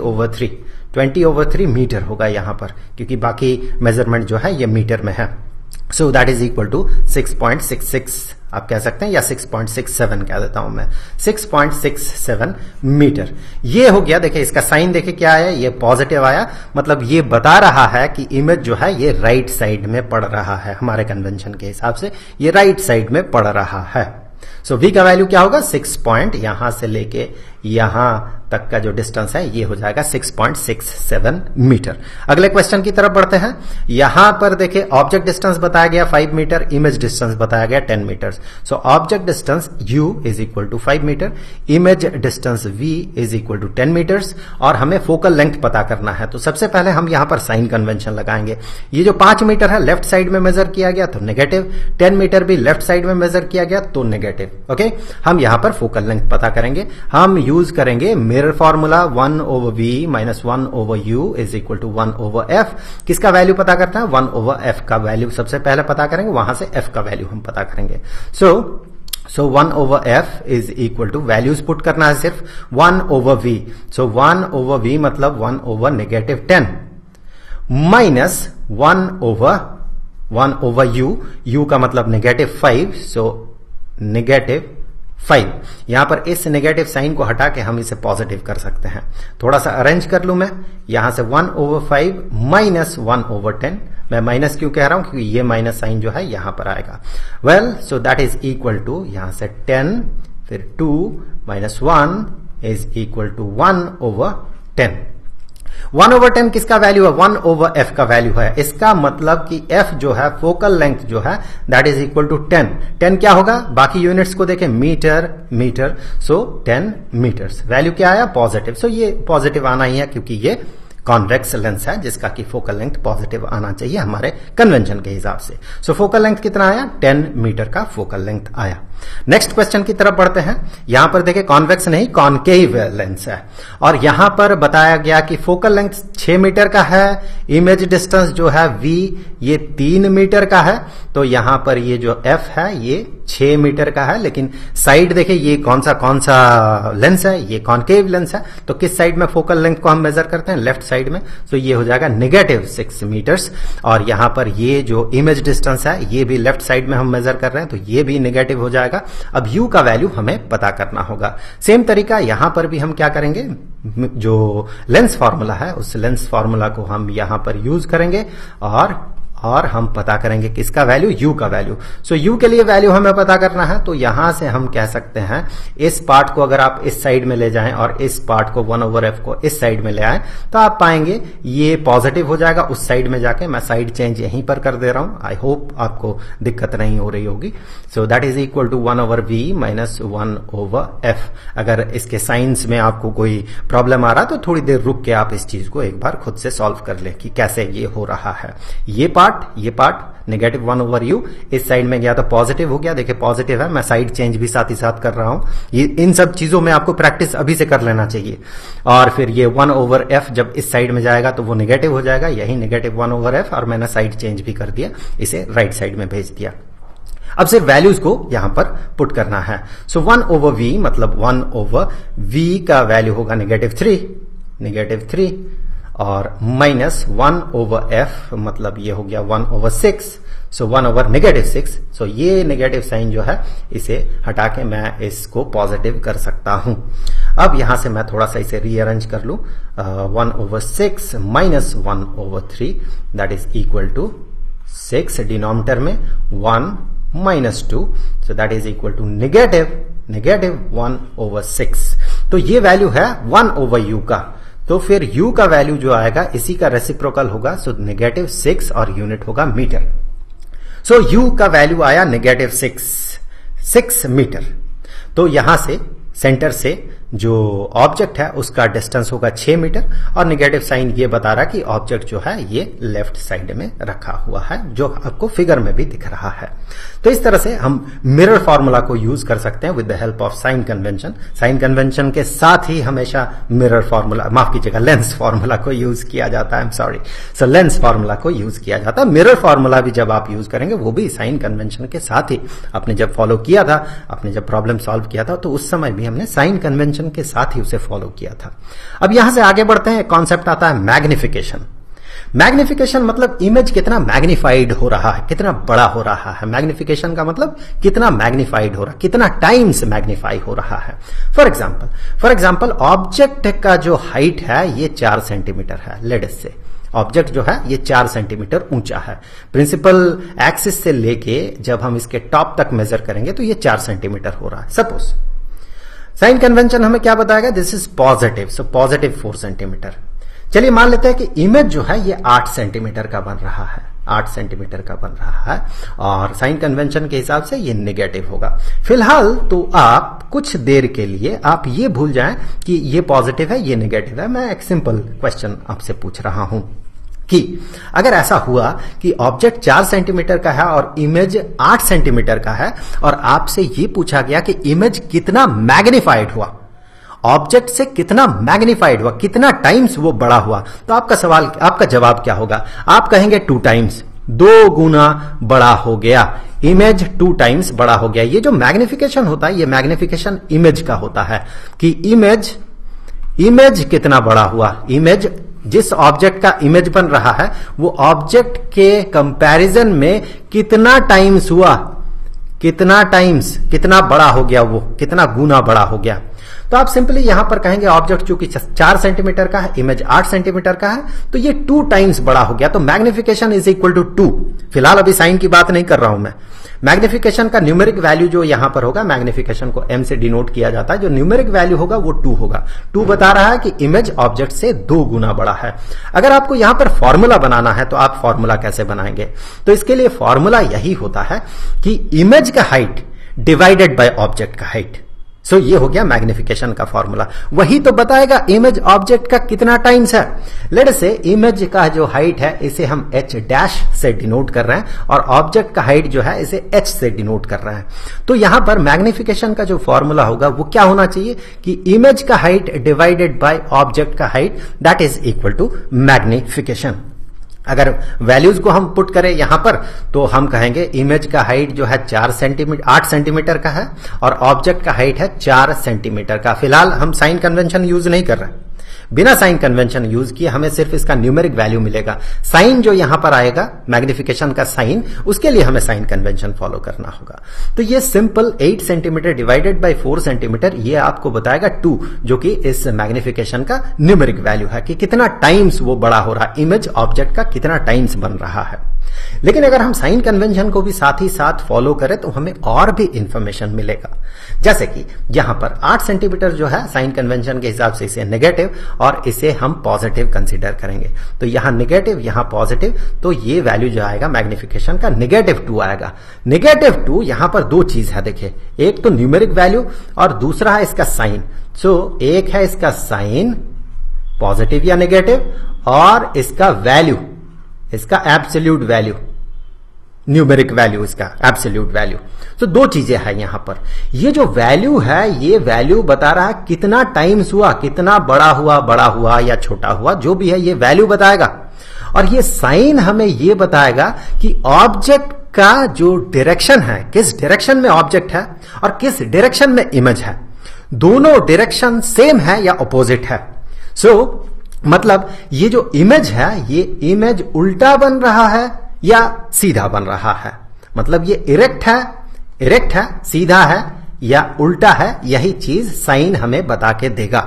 20/3 मीटर होगा यहां पर, क्योंकि बाकी मेजरमेंट जो है ये मीटर में है। So that is equal to 6.66। आप कह सकते हैं, या 6.67 कह देता हूं मैं, 6.67 मीटर। ये हो गया। देखिए इसका साइन देखिए क्या आया, ये पॉजिटिव आया, मतलब ये बता रहा है कि इमेज जो है ये राइट साइड में पड़ रहा है। हमारे कन्वेंशन के हिसाब से ये राइट साइड में पड़ रहा है। सो v का वैल्यू क्या होगा, 6 पॉइंट, यहां से लेके यहां तक का जो डिस्टेंस है ये हो जाएगा 6.67 मीटर। अगले क्वेश्चन की तरफ बढ़ते हैं। यहां पर देखिए ऑब्जेक्ट डिस्टेंस बताया गया 5 मीटर, इमेज डिस्टेंस बताया गया 10 metre. So object distance u is equal to 5 metre, image distance v is equal to 10 metres, और हमें फोकल लेंथ पता करना है। तो सबसे पहले हम यहां पर साइन कन्वेंशन लगाएंगे। ये जो 5 मीटर है लेफ्ट साइड में मेजर किया गया तो नेगेटिव, 10 मीटर भी लेफ्ट साइड में मेजर किया गया तो नेगेटिव। ओके, हम यहां पर फोकल लेंथ पता करेंगे। हम यूज करेंगे mirror formula 1/v minus 1/u is equal to 1/f। किसका वैल्यू पता करना है, 1/f का वैल्यू सबसे पहले पता करेंगे, वहां से f का वैल्यू हम पता करेंगे। So 1/f is equal to, values put करना है सिर्फ, 1/v। सो 1/v मतलब 1/-10 माइनस 1/u, u का मतलब -5, सो -5। यहां पर इस नेगेटिव साइन को हटा के हम इसे पॉजिटिव कर सकते हैं। थोड़ा सा अरेंज कर लू मैं, यहां से 1/5 माइनस 1/10। मैं माइनस क्यों कह रहा हूं, क्योंकि ये माइनस साइन जो है यहां पर आएगा। Well, so that is equal to, यहां से 10 फिर 2 माइनस 1 इज इक्वल टू 1/10। 1/10 किसका वैल्यू है, 1/f का वैल्यू है। इसका मतलब कि f जो है, फोकल लेंथ जो है, दैट इज इक्वल टू 10। 10 क्या होगा, बाकी यूनिट्स को देखें, metre metre, so 10 metres. Value क्या आया, पॉजिटिव। सो ये पॉजिटिव आना ही है क्योंकि ये कॉन्वेक्स लेंस है जिसका कि फोकल लेंथ पॉजिटिव आना चाहिए हमारे कन्वेंशन के हिसाब से। सो फोकल लेंथ कितना आया, 10 मीटर का फोकल लेंथ आया। नेक्स्ट क्वेश्चन की तरफ बढ़ते हैं। यहां पर देखिए कॉन्वेक्स नहीं कॉनकेव लेंस है, और यहां पर बताया गया कि फोकल लेंथ 6 मीटर का है, इमेज डिस्टेंस जो है v ये 3 मीटर का है। तो यहां पर ये जो f है ये 6 मीटर का है, लेकिन साइड देखिए ये कौन सा लेंस है, ये कॉनकेव लेंस है। तो किस साइड में फोकल लेंथ को हम मेजर करते हैं, लेफ्ट साइड में। तो ये हो जाएगा -6 मीटर्स, और यहां पर ये जो इमेज डिस्टेंस है ये भी लेफ्ट साइड में हम मेजर कर रहे हैं, तो ये भी नेगेटिव हो जाएगा। अब u का वैल्यू हमें पता करना होगा। सेम तरीका यहां पर भी हम क्या करेंगे, जो लेंस फॉर्मूला है उस लेंस फॉर्मूला को हम यहां पर यूज करेंगे, और हम पता करेंगे किसका वैल्यू, u का वैल्यू। सो u के लिए वैल्यू हमें पता करना है, तो यहां से हम कह सकते हैं इस पार्ट को अगर आप इस साइड में ले जाएं और इस पार्ट को 1/f को इस साइड में ले आए तो आप पाएंगे ये पॉजिटिव हो जाएगा उस साइड में जाके। मैं साइड चेंज यहीं पर कर दे रहा हूं, आई होप आपको दिक्कत नहीं हो रही होगी। So that is equal to 1/v minus 1/f। अगर इसके साइंस में आपको कोई प्रॉब्लम आ रहा है तो थोड़ी देर रुक के आप इस चीज को एक बार खुद से सॉल्व कर ले कि कैसे ये हो रहा है। ये पार्ट नेगेटिव 1/u, इस साइड में गया तो पॉजिटिव हो गया। देखिए पॉजिटिव है, मैं साइड चेंज भी साथ ही साथ कर रहा हूं। ये इन सब चीजों में आपको प्रैक्टिस अभी से कर लेना चाहिए। और फिर ये 1/f जब इस साइड में जाएगा तो वो नेगेटिव हो जाएगा, यही नेगेटिव 1/f, और मैंने साइड चेंज भी कर दिया, इसे राइट साइड में भेज दिया। अब सिर्फ वैल्यूज को यहां पर पुट करना है। सो 1/v मतलब 1/v का वैल्यू होगा -3 और माइनस 1/f मतलब ये हो गया 1/6, सो 1/-6। सो ये नेगेटिव साइन जो है इसे हटा के मैं इसको पॉजिटिव कर सकता हूं। अब यहां से मैं थोड़ा सा इसे रीअरेंज कर लू, 1/6 minus 1/3 that is equal to 6, denominator में 1 minus 2, so that is equal to negative 1/6। तो ये वैल्यू है 1/u का। तो फिर u का वैल्यू जो आएगा इसी का रेसिप्रोकल होगा, सो -6 और यूनिट होगा मीटर। सो u का वैल्यू आया -6 मीटर। तो यहां से सेंटर से जो ऑब्जेक्ट है उसका डिस्टेंस होगा 6 मीटर, और नेगेटिव साइन ये बता रहा कि ऑब्जेक्ट जो है ये लेफ्ट साइड में रखा हुआ है, जो आपको फिगर में भी दिख रहा है। तो इस तरह से हम मिरर फॉर्मूला को यूज कर सकते हैं with the help of sign convention. Sign convention के साथ ही हमेशा मिरर फॉर्मूला, माफ कीजिएगा, लेंस फॉर्मूला को यूज किया जाता है। सो लेंस फॉर्मूला को यूज किया जाता है। मिरर फॉर्मूला भी जब आप यूज करेंगे वो भी साइन कन्वेंशन के साथ ही। आपने जब फॉलो किया था, आपने जब प्रॉब्लम सॉल्व किया था, तो उस समय भी हमने साइन कन्वेंशन के साथ ही उसे फॉलो किया था। अब यहां से आगे बढ़ते हैं, कॉन्सेप्ट आता है मैग्निफिकेशन। मैग्निफिकेशन मतलब इमेज कितना मैग्निफाइड हो रहा है, कितना बड़ा हो रहा है। मैग्निफिकेशन का मतलब कितना मैग्निफाइड हो रहा है, कितना टाइम्स मैग्निफाई हो रहा है। फॉर एग्जाम्पल ऑब्जेक्ट का जो हाइट है ये 4 सेंटीमीटर है। लेट्स से ऑब्जेक्ट जो है ये 4 सेंटीमीटर ऊंचा है। प्रिंसिपल एक्सिस से लेके जब हम इसके टॉप तक मेजर करेंगे तो ये 4 सेंटीमीटर हो रहा है। सपोज साइन कन्वेंशन हमें क्या बताएगा, this is positive, so positive 4 centimetre. चलिए मान लेते हैं कि इमेज जो है ये 8 सेंटीमीटर का बन रहा है, 8 सेंटीमीटर का बन रहा है और साइन कन्वेंशन के हिसाब से ये नेगेटिव होगा। फिलहाल तो आप कुछ देर के लिए आप ये भूल जाएं कि ये पॉजिटिव है ये नेगेटिव है। मैं एक सिंपल क्वेश्चन आपसे पूछ रहा हूं कि अगर ऐसा हुआ कि ऑब्जेक्ट 4 सेंटीमीटर का है और इमेज 8 सेंटीमीटर का है और आपसे ये पूछा गया कि इमेज कितना मैग्निफाइड हुआ, ऑब्जेक्ट से कितना मैग्निफाइड हुआ, कितना टाइम्स वो बड़ा हुआ, तो आपका जवाब क्या होगा? आप कहेंगे 2 टाइम्स, 2 गुना बड़ा हो गया, इमेज 2 टाइम्स बड़ा हो गया। ये जो मैग्निफिकेशन होता है ये मैग्निफिकेशन इमेज का होता है कि इमेज कितना बड़ा हुआ, इमेज जिस ऑब्जेक्ट का इमेज बन रहा है वो ऑब्जेक्ट के कंपैरिजन में कितना टाइम्स हुआ, कितना टाइम्स, कितना बड़ा हो गया, वो कितना गुना बड़ा हो गया। तो आप सिंपली यहां पर कहेंगे ऑब्जेक्ट चूंकि 4 सेंटीमीटर का है, इमेज 8 सेंटीमीटर का है, तो ये 2 टाइम्स बड़ा हो गया, तो मैग्निफिकेशन इज इक्वल टू 2। फिलहाल अभी साइन की बात नहीं कर रहा हूं मैं। मैग्निफिकेशन का न्यूमेरिक वैल्यू जो यहां पर होगा, मैग्निफिकेशन को m से डिनोट किया जाता है, जो न्यूमेरिक वैल्यू होगा वो 2 होगा। 2 बता रहा है कि इमेज ऑब्जेक्ट से 2 गुना बड़ा है। अगर आपको यहां पर फॉर्मूला बनाना है तो आप फॉर्मूला कैसे बनाएंगे? तो इसके लिए फॉर्मूला यही होता है कि इमेज का हाइट डिवाइडेड बाय ऑब्जेक्ट का हाइट। सो ये हो गया मैग्निफिकेशन का फॉर्मूला। वही तो बताएगा इमेज ऑब्जेक्ट का कितना टाइम्स है। लेट से इमेज का जो हाइट है इसे हम h डैश से डिनोट कर रहे हैं और ऑब्जेक्ट का हाइट जो है इसे h से डिनोट कर रहे हैं। तो यहां पर मैग्निफिकेशन का जो फॉर्मूला होगा वो क्या होना चाहिए कि इमेज का हाइट डिवाइडेड बाय ऑब्जेक्ट का height, that is equal to magnification. अगर वैल्यूज को हम पुट करें यहां पर तो हम कहेंगे इमेज का हाइट जो है 8 सेंटीमीटर का है और ऑब्जेक्ट का हाइट है 4 सेंटीमीटर का। फिलहाल हम साइन कन्वेंशन यूज नहीं कर रहे, बिना साइन कन्वेंशन यूज किए हमें सिर्फ इसका न्यूमेरिक वैल्यू मिलेगा। साइन जो यहां पर आएगा मैग्निफिकेशन का साइन, उसके लिए हमें साइन कन्वेंशन फॉलो करना होगा। तो ये simple 8 centimetre divided by 4 centimetre ये आपको बताएगा 2, जो कि इस मैग्निफिकेशन का न्यूमेरिक वैल्यू है कि कितना टाइम्स वो बड़ा हो रहा है, इमेज ऑब्जेक्ट का कितना टाइम्स बन रहा है। लेकिन अगर हम साइन कन्वेंशन को भी साथ ही साथ फॉलो करें तो हमें और भी इंफॉर्मेशन मिलेगा। जैसे कि यहां पर 8 सेंटीमीटर जो है साइन कन्वेंशन के हिसाब से इसे नेगेटिव और इसे हम पॉजिटिव कंसीडर करेंगे। तो यहां नेगेटिव यहां पॉजिटिव, तो ये वैल्यू जो आएगा मैग्निफिकेशन का -2 आएगा। -2 यहां पर 2 चीज है, देखिए एक तो न्यूमेरिक वैल्यू और दूसरा है इसका साइन। सो एक है इसका साइन पॉजिटिव या नेगेटिव और इसका वैल्यू, इसका एब्सोल्यूट वैल्यू, न्यूमेरिक वैल्यू, इसका एब्सोल्यूट वैल्यू। तो 2 चीजें हैं यहां पर। ये जो वैल्यू है ये वैल्यू बता रहा है कितना टाइम्स हुआ, कितना बड़ा हुआ या छोटा हुआ, जो भी है ये वैल्यू बताएगा। और ये साइन हमें ये बताएगा कि ऑब्जेक्ट का जो डायरेक्शन है, किस डायरेक्शन में ऑब्जेक्ट है और किस डायरेक्शन में इमेज है, दोनों डायरेक्शन सेम है या अपोजिट है। सो मतलब ये जो इमेज है ये इमेज उल्टा बन रहा है या सीधा बन रहा है, मतलब ये इरेक्ट है, सीधा है या उल्टा है, यही चीज साइन हमें बता के देगा।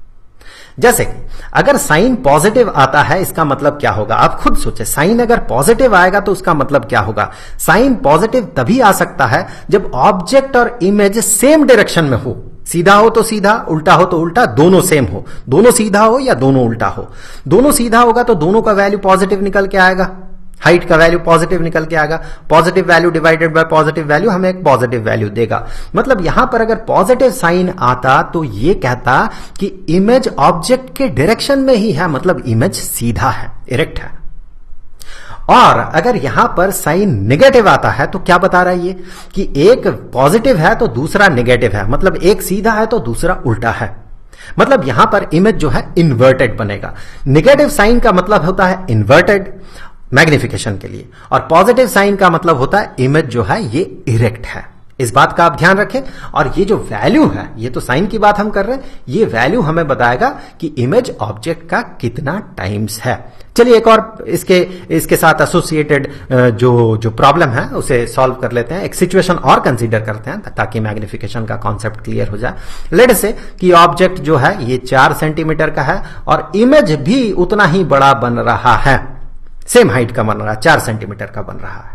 जैसे कि अगर साइन पॉजिटिव आता है इसका मतलब क्या होगा, आप खुद सोचे। साइन अगर पॉजिटिव आएगा तो उसका मतलब क्या होगा? साइन पॉजिटिव तभी आ सकता है जब ऑब्जेक्ट और इमेज सेम डायरेक्शन में हो, सीधा हो तो सीधा, उल्टा हो तो उल्टा, दोनों सेम हो, दोनों सीधा हो या दोनों उल्टा हो। दोनों सीधा होगा तो दोनों का वैल्यू पॉजिटिव निकल के आएगा, हाइट का वैल्यू पॉजिटिव निकल के आएगा। Positive value divided by positive value हमें एक पॉजिटिव वैल्यू देगा। मतलब यहां पर अगर पॉजिटिव साइन आता तो ये कहता कि इमेज ऑब्जेक्ट के डायरेक्शन में ही है, मतलब इमेज सीधा है, इरेक्ट है। और अगर यहां पर साइन नेगेटिव आता है तो क्या बता रहा है ये कि एक पॉजिटिव है तो दूसरा नेगेटिव है, मतलब एक सीधा है तो दूसरा उल्टा है। मतलब यहां पर इमेज जो है इन्वर्टेड बनेगा। नेगेटिव साइन का मतलब होता है इन्वर्टेड मैग्निफिकेशन के लिए, और पॉजिटिव साइन का मतलब होता है इमेज जो है ये इरेक्ट है, इस बात का आप ध्यान रखें। और ये जो वैल्यू है, ये तो साइन की बात हम कर रहे हैं, ये वैल्यू हमें बताएगा कि इमेज ऑब्जेक्ट का कितना टाइम्स है। चलिए एक और इसके साथ एसोसिएटेड जो प्रॉब्लम है उसे सॉल्व कर लेते हैं। एक सिचुएशन और कंसीडर करते हैं ताकि मैग्निफिकेशन का कॉन्सेप्ट क्लियर हो जाए। लेट्स से कि ऑब्जेक्ट जो है ये 4 सेंटीमीटर का है और इमेज भी उतना ही बड़ा बन रहा है, सेम हाइट का बन रहा है, 4 सेंटीमीटर का बन रहा है।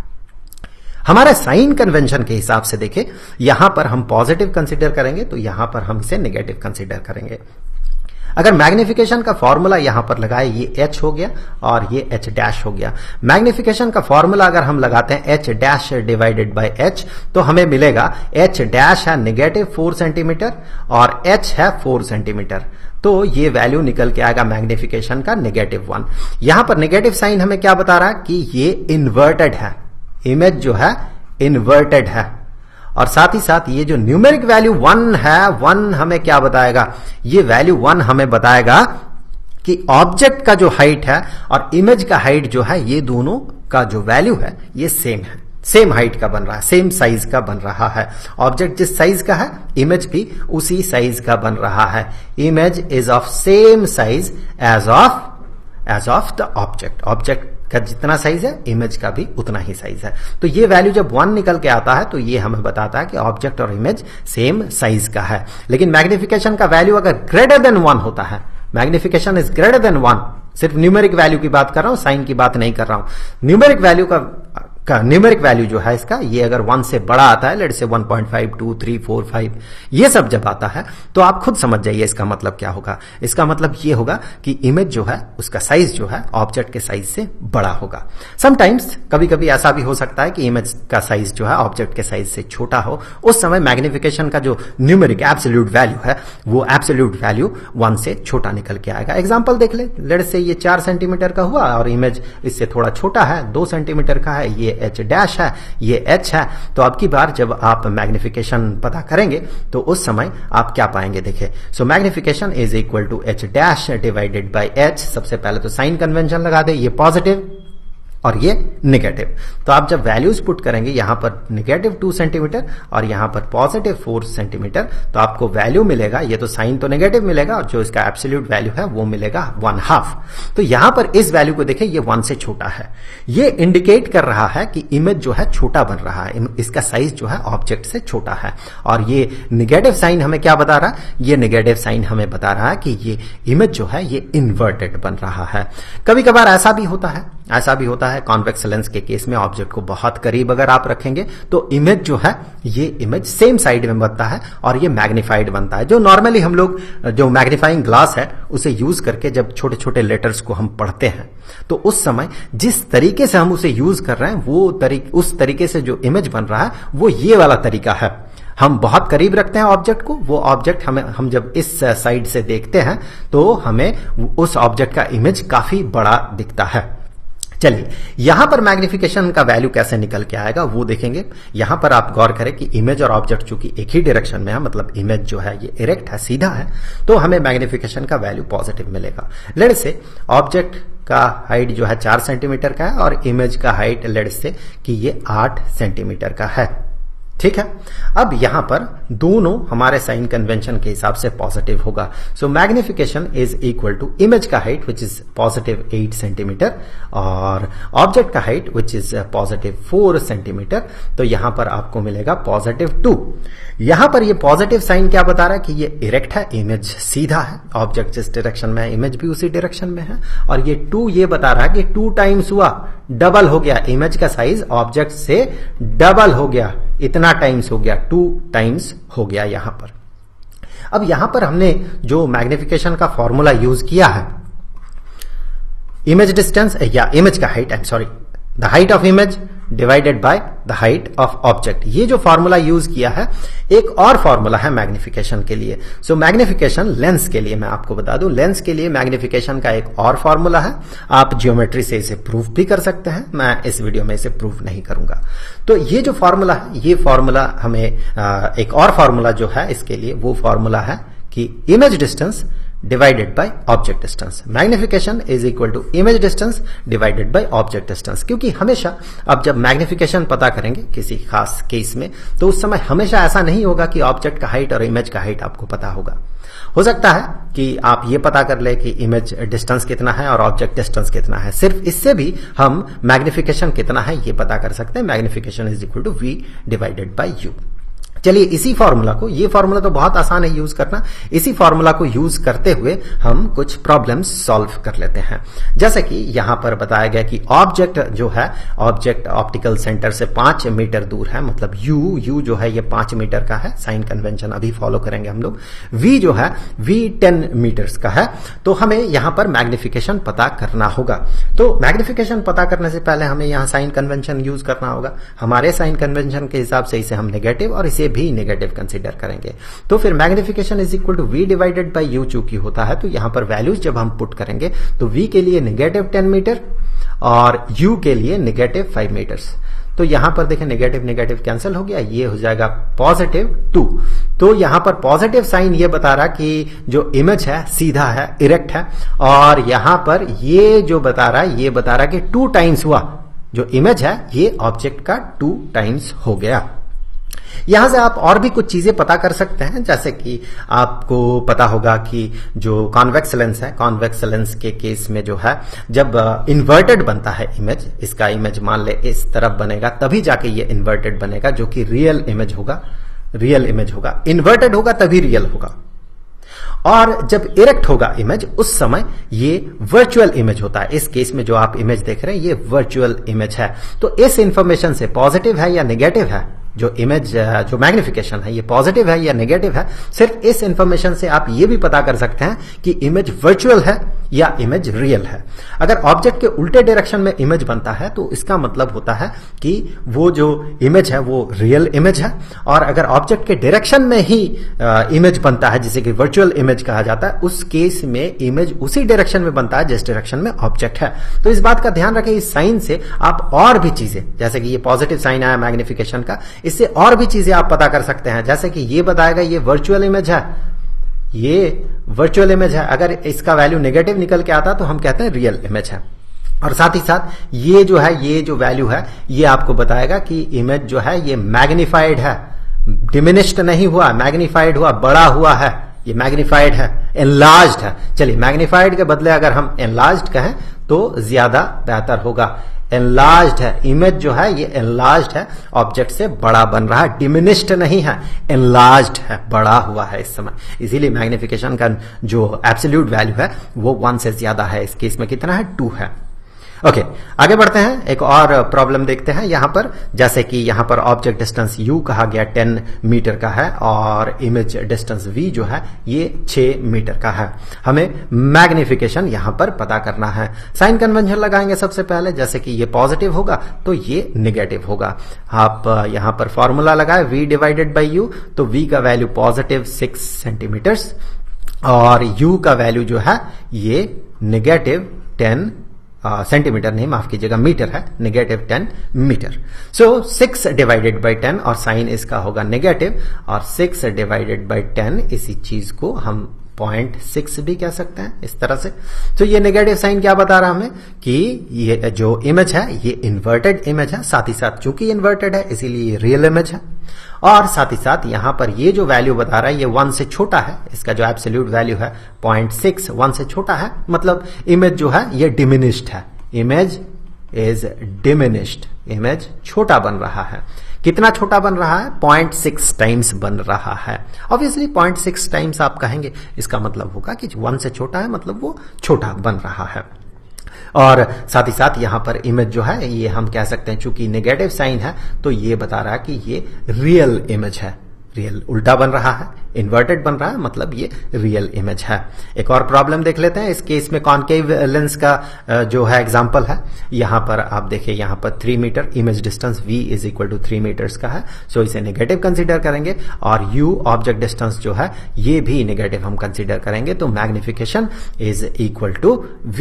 हमारे साइन कन्वेंशन के हिसाब से देखें, यहां पर हम पॉजिटिव कंसीडर करेंगे तो यहां पर हम इसे नेगेटिव कंसीडर करेंगे। अगर मैग्निफिकेशन का फॉर्मूला यहां पर लगाए, ये h हो गया और ये h डैश हो गया। मैग्निफिकेशन का फॉर्मूला अगर हम लगाते हैं h dash divided by h, तो हमें मिलेगा h डैश है -4 सेंटीमीटर और h है 4 सेंटीमीटर। तो ये वैल्यू निकल के आएगा मैग्निफिकेशन का -1। यहां पर नेगेटिव साइन हमें क्या बता रहा है कि ये इन्वर्टेड है, इमेज जो है इन्वर्टेड है। और साथ ही साथ ये जो न्यूमेरिक वैल्यू 1 है, 1 हमें क्या बताएगा, ये वैल्यू 1 हमें बताएगा कि ऑब्जेक्ट का जो हाइट है और इमेज का हाइट जो है, ये दोनों का जो वैल्यू है ये सेम है, सेम हाइट का बन रहा है, सेम साइज का बन रहा है। ऑब्जेक्ट जिस साइज का है, इमेज भी उसी साइज का बन रहा है। Image is of same size as of the object. Object का जितना साइज है, इमेज का भी उतना ही साइज है। तो ये वैल्यू जब 1 निकल के आता है तो ये हमें बताता है कि ऑब्जेक्ट और इमेज सेम साइज का है। लेकिन मैग्निफिकेशन का वैल्यू अगर ग्रेटर देन 1 होता है, मैग्निफिकेशन इज ग्रेटर देन 1, सिर्फ न्यूमेरिक वैल्यू की बात कर रहा हूं, साइन की बात नहीं कर रहा हूं। न्यूमेरिक वैल्यू का न्यूमेरिक वैल्यू जो है इसका, ये अगर 1 से बड़ा आता है, लेट्स से 1.5, 2, 3, 4, 5, ये सब जब आता है तो आप खुद समझ जाइए इसका मतलब क्या होगा। इसका मतलब ये होगा कि इमेज जो है उसका साइज जो है ऑब्जेक्ट के साइज से बड़ा होगा। समटाइम्स कभी कभी ऐसा भी हो सकता है कि इमेज का साइज जो है ऑब्जेक्ट के साइज से छोटा हो, उस समय मैग्निफिकेशन का जो न्यूमेरिक एब्सोल्यूट वैल्यू है वो एब्सोल्यूट वैल्यू 1 से छोटा निकल के आएगा। एग्जाम्पल देख ले, लेट्स से ये 4 सेंटीमीटर का हुआ और इमेज इससे थोड़ा छोटा है, 2 सेंटीमीटर का है, ये h डैश है, ये h है। तो अब की बार जब आप मैग्निफिकेशन पता करेंगे तो उस समय आप क्या पाएंगे, देखिए। So magnification is equal to h dash divided by h। सबसे पहले तो साइन कन्वेंशन लगा दे, ये पॉजिटिव और ये नेगेटिव। तो आप जब वैल्यूज पुट करेंगे, यहां पर -2 सेंटीमीटर और यहां पर +4 सेंटीमीटर, तो आपको वैल्यू मिलेगा, ये तो साइन तो नेगेटिव मिलेगा और जो इसका एब्सोल्यूट वैल्यू है वो मिलेगा 1/2। तो यहां पर इस वैल्यू को देखें, ये 1 से छोटा है, ये इंडिकेट कर रहा है कि इमेज जो है छोटा बन रहा है, इसका साइज जो है ऑब्जेक्ट से छोटा है। और ये नेगेटिव साइन हमें क्या बता रहा है, ये नेगेटिव साइन हमें बता रहा है कि ये इमेज जो है ये इन्वर्टेड बन रहा है। कभी कभार ऐसा भी होता है कॉन्वेक्स लेंस के केस में, ऑब्जेक्ट को बहुत करीब अगर आप रखेंगे तो इमेज जो है ये इमेज सेम साइड में बनता है और ये मैग्नीफाइड बनता है। जो नॉर्मली हम लोग जो मैग्नीफाइंग ग्लास है उसे यूज करके जब छोटे छोटे लेटर्स को हम पढ़ते हैं तो उस समय जिस तरीके से हम उसे यूज कर रहे हैं वो उस तरीके से जो इमेज बन रहा है वो ये वाला तरीका है। हम बहुत करीब रखते हैं ऑब्जेक्ट को, वो ऑब्जेक्ट हम जब इस साइड से देखते हैं तो हमें उस ऑब्जेक्ट का इमेज काफी बड़ा दिखता है। चलिए यहां पर मैग्निफिकेशन का वैल्यू कैसे निकल के आएगा वो देखेंगे। यहां पर आप गौर करें कि इमेज और ऑब्जेक्ट चूंकि एक ही डायरेक्शन में है, मतलब इमेज जो है ये इरेक्ट है, सीधा है, तो हमें मैग्निफिकेशन का वैल्यू पॉजिटिव मिलेगा। लेट्स से ऑब्जेक्ट का हाइट जो है 4 सेंटीमीटर का है और इमेज का हाइट लेट्स से कि ये 8 सेंटीमीटर का है, ठीक है। अब यहां पर दोनों हमारे साइन कन्वेंशन के हिसाब से पॉजिटिव होगा। So magnification is equal to image का हाइट विच इज +8 सेंटीमीटर और ऑब्जेक्ट का हाइट विच इज +4 सेंटीमीटर। तो यहां पर आपको मिलेगा +2। यहां पर ये पॉजिटिव साइन क्या बता रहा है कि ये इरेक्ट है, इमेज सीधा है, ऑब्जेक्ट जिस डायरेक्शन में है इमेज भी उसी डायरेक्शन में है। और ये 2 ये बता रहा है कि 2 टाइम्स हुआ, डबल हो गया, इमेज का साइज ऑब्जेक्ट से डबल हो गया, इतना टाइम्स हो गया, 2 टाइम्स हो गया यहां पर। अब यहां पर हमने जो मैग्निफिकेशन का फॉर्मूला यूज किया है, इमेज डिस्टेंस या इमेज का height, the height of image divided by the height of object, ये जो फॉर्मूला यूज किया है एक और फॉर्मूला है मैग्निफिकेशन के लिए। सो मैग्निफिकेशन लेंस के लिए मैं आपको बता दूं, लेंस के लिए मैग्निफिकेशन का एक और फॉर्मूला है। आप जियोमेट्री से इसे प्रूफ भी कर सकते हैं, मैं इस वीडियो में इसे प्रूफ नहीं करूंगा। तो ये जो फॉर्मूला है, ये फॉर्मूला हमें एक और फॉर्मूला जो है इसके लिए, वो फॉर्मूला है कि image distance divided by object distance. Magnification is equal to image distance divided by object distance. क्योंकि हमेशा आप जब मैग्निफिकेशन पता करेंगे किसी खास केस में, तो उस समय हमेशा ऐसा नहीं होगा कि ऑब्जेक्ट का हाइट और इमेज का हाइट आपको पता होगा। हो सकता है कि आप ये पता कर ले कि इमेज डिस्टेंस कितना है और ऑब्जेक्ट डिस्टेंस कितना है। सिर्फ इससे भी हम मैग्निफिकेशन कितना है ये पता कर सकते हैं। Magnification is equal to v divided by u. चलिए इसी फॉर्मूला को, ये फॉर्मूला तो बहुत आसान है यूज करना, इसी फॉर्मूला को यूज करते हुए हम कुछ प्रॉब्लम्स सॉल्व कर लेते हैं। जैसे कि यहां पर बताया गया कि ऑब्जेक्ट जो है, ऑब्जेक्ट ऑप्टिकल सेंटर से 5 मीटर दूर है, मतलब यू जो है ये 5 मीटर का है, साइन कन्वेंशन अभी फॉलो करेंगे हम लोग। वी जो है वी 10 मीटर्स का है, तो हमें यहां पर मैग्निफिकेशन पता करना होगा। तो मैग्निफिकेशन पता करने से पहले हमें यहां साइन कन्वेंशन यूज करना होगा। हमारे साइन कन्वेंशन के हिसाब से इसे हम नेगेटिव और इसे भी नेगेटिव कंसीडर करेंगे। तो फिर magnification is equal to v divided by u चूंकि होता है, तो यहां पर वैल्यूज जब हम पुट करेंगे तो वी के लिए नेगेटिव 10 मीटर और यू के लिए नेगेटिव 5 मीटर्स। तो यहां पर देखें नेगेटिव नेगेटिव कैंसिल हो गया, ये हो जाएगा पॉजिटिव 2। तो यहां पर पॉजिटिव साइन ये बता रहा कि जो इमेज है सीधा है, इरेक्ट है, और यहां पर ये जो बता रहा है, ये बता रहा है कि 2 टाइम्स हुआ, जो इमेज है ये ऑब्जेक्ट का 2 टाइम्स हो गया। यहां से आप और भी कुछ चीजें पता कर सकते हैं, जैसे कि आपको पता होगा कि जो कॉन्वेक्स लेंस है, कॉन्वेक्स लेंस के केस में जो है जब इन्वर्टेड बनता है इमेज, इसका इमेज मान ले इस तरफ बनेगा तभी जाके ये इन्वर्टेड बनेगा, जो कि रियल इमेज होगा, रियल इमेज होगा। इन्वर्टेड होगा तभी रियल होगा। और जब इरेक्ट होगा इमेज, उस समय ये वर्चुअल इमेज होता है। इस केस में जो आप इमेज देख रहे हैं ये वर्चुअल इमेज है। तो इस इंफॉर्मेशन से पॉजिटिव है या नेगेटिव है, जो इमेज जो मैग्निफिकेशन है ये पॉजिटिव है या नेगेटिव है, सिर्फ इस इंफॉर्मेशन से आप ये भी पता कर सकते हैं कि इमेज वर्चुअल है या इमेज रियल है। अगर ऑब्जेक्ट के उल्टे डायरेक्शन में इमेज बनता है तो इसका मतलब होता है कि वो जो इमेज है वो रियल इमेज है, और अगर ऑब्जेक्ट के डायरेक्शन में ही इमेज बनता है जिसे कि वर्चुअल इमेज कहा जाता है, उस केस में इमेज उसी डायरेक्शन में बनता है जिस डायरेक्शन में ऑब्जेक्ट है। तो इस बात का ध्यान रखें, इस साइन से आप और भी चीजें, जैसे कि ये पॉजिटिव साइन आया मैग्निफिकेशन का, इससे और भी चीजें आप पता कर सकते हैं। जैसे कि ये बताएगा ये वर्चुअल इमेज है, ये वर्चुअल इमेज है, अगर इसका वैल्यू नेगेटिव निकल के आता तो हम कहते हैं रियल इमेज है। और साथ ही साथ ये जो है, ये जो वैल्यू है ये आपको बताएगा कि इमेज जो है ये मैग्निफाइड है, डिमिनिश्ड नहीं हुआ, मैग्निफाइड हुआ, बड़ा हुआ है, ये मैग्निफाइड है, एनलार्ज्ड है। चलिए मैग्निफाइड के बदले अगर हम एनलार्ज्ड कहें तो ज्यादा बेहतर होगा। एनलार्ज्ड है, इमेज जो है ये एनलार्ज्ड है, ऑब्जेक्ट से बड़ा बन रहा है, डिमिनिश्ड नहीं है, एनलार्ज्ड है, बड़ा हुआ है इस समय। इसीलिए मैग्निफिकेशन का जो एब्सोल्यूट वैल्यू है वो 1 से ज्यादा है। इस केस में कितना है, 2 है। ओके, आगे बढ़ते हैं, एक और प्रॉब्लम देखते हैं यहां पर। जैसे कि यहां पर ऑब्जेक्ट डिस्टेंस u कहा गया 10 मीटर का है और इमेज डिस्टेंस v जो है ये 6 मीटर का है। हमें मैग्निफिकेशन यहां पर पता करना है। साइन कन्वेंशन लगाएंगे सबसे पहले, जैसे कि ये पॉजिटिव होगा तो ये नेगेटिव होगा। आप यहां पर फॉर्मूला लगाए v डिवाइडेड बाई u, तो v का वैल्यू पॉजिटिव 6 सेंटीमीटर्स और u का वैल्यू जो है ये नेगेटिव 10 सेंटीमीटर नहीं, माफ कीजिएगा, मीटर है, negative 10 metre. So 6 divided by 10 और साइन इसका होगा नेगेटिव, और 6 डिवाइडेड बाई 10 इसी चीज को हम 0.6 भी कह सकते हैं इस तरह से। तो ये नेगेटिव साइन क्या बता रहा हमें कि ये जो इमेज है ये इन्वर्टेड इमेज है, साथ ही साथ चूंकि इन्वर्टेड है इसीलिए रियल इमेज है। और साथ ही साथ यहां पर ये जो वैल्यू बता रहा है ये 1 से छोटा है, इसका जो एब्सोल्यूट वैल्यू है 0.6 1 से छोटा है, मतलब इमेज जो है ये डिमिनिश्ड है, इमेज इज डिमिनिश्ड, इमेज छोटा बन रहा है। कितना छोटा बन रहा है, 0.6 टाइम्स बन रहा है। ऑब्वियसली 0.6 टाइम्स आप कहेंगे, इसका मतलब होगा कि 1 से छोटा है, मतलब वो छोटा बन रहा है। और साथ ही साथ यहां पर इमेज जो है ये हम कह सकते हैं, चूंकि नेगेटिव साइन है तो ये बता रहा है कि ये रियल इमेज है, रियल उल्टा बन रहा है, इन्वर्टेड बन रहा है, मतलब ये रियल इमेज है। एक और प्रॉब्लम देख लेते हैं। इस केस में कॉनकेव लेंस का जो है एग्जांपल है। यहां पर आप देखिए, यहां पर 3 metre image distance v is equal to 3 metres का है, सो इसे नेगेटिव कंसीडर करेंगे, और u ऑब्जेक्ट डिस्टेंस जो है ये भी नेगेटिव हम कंसीडर करेंगे। तो magnification is equal to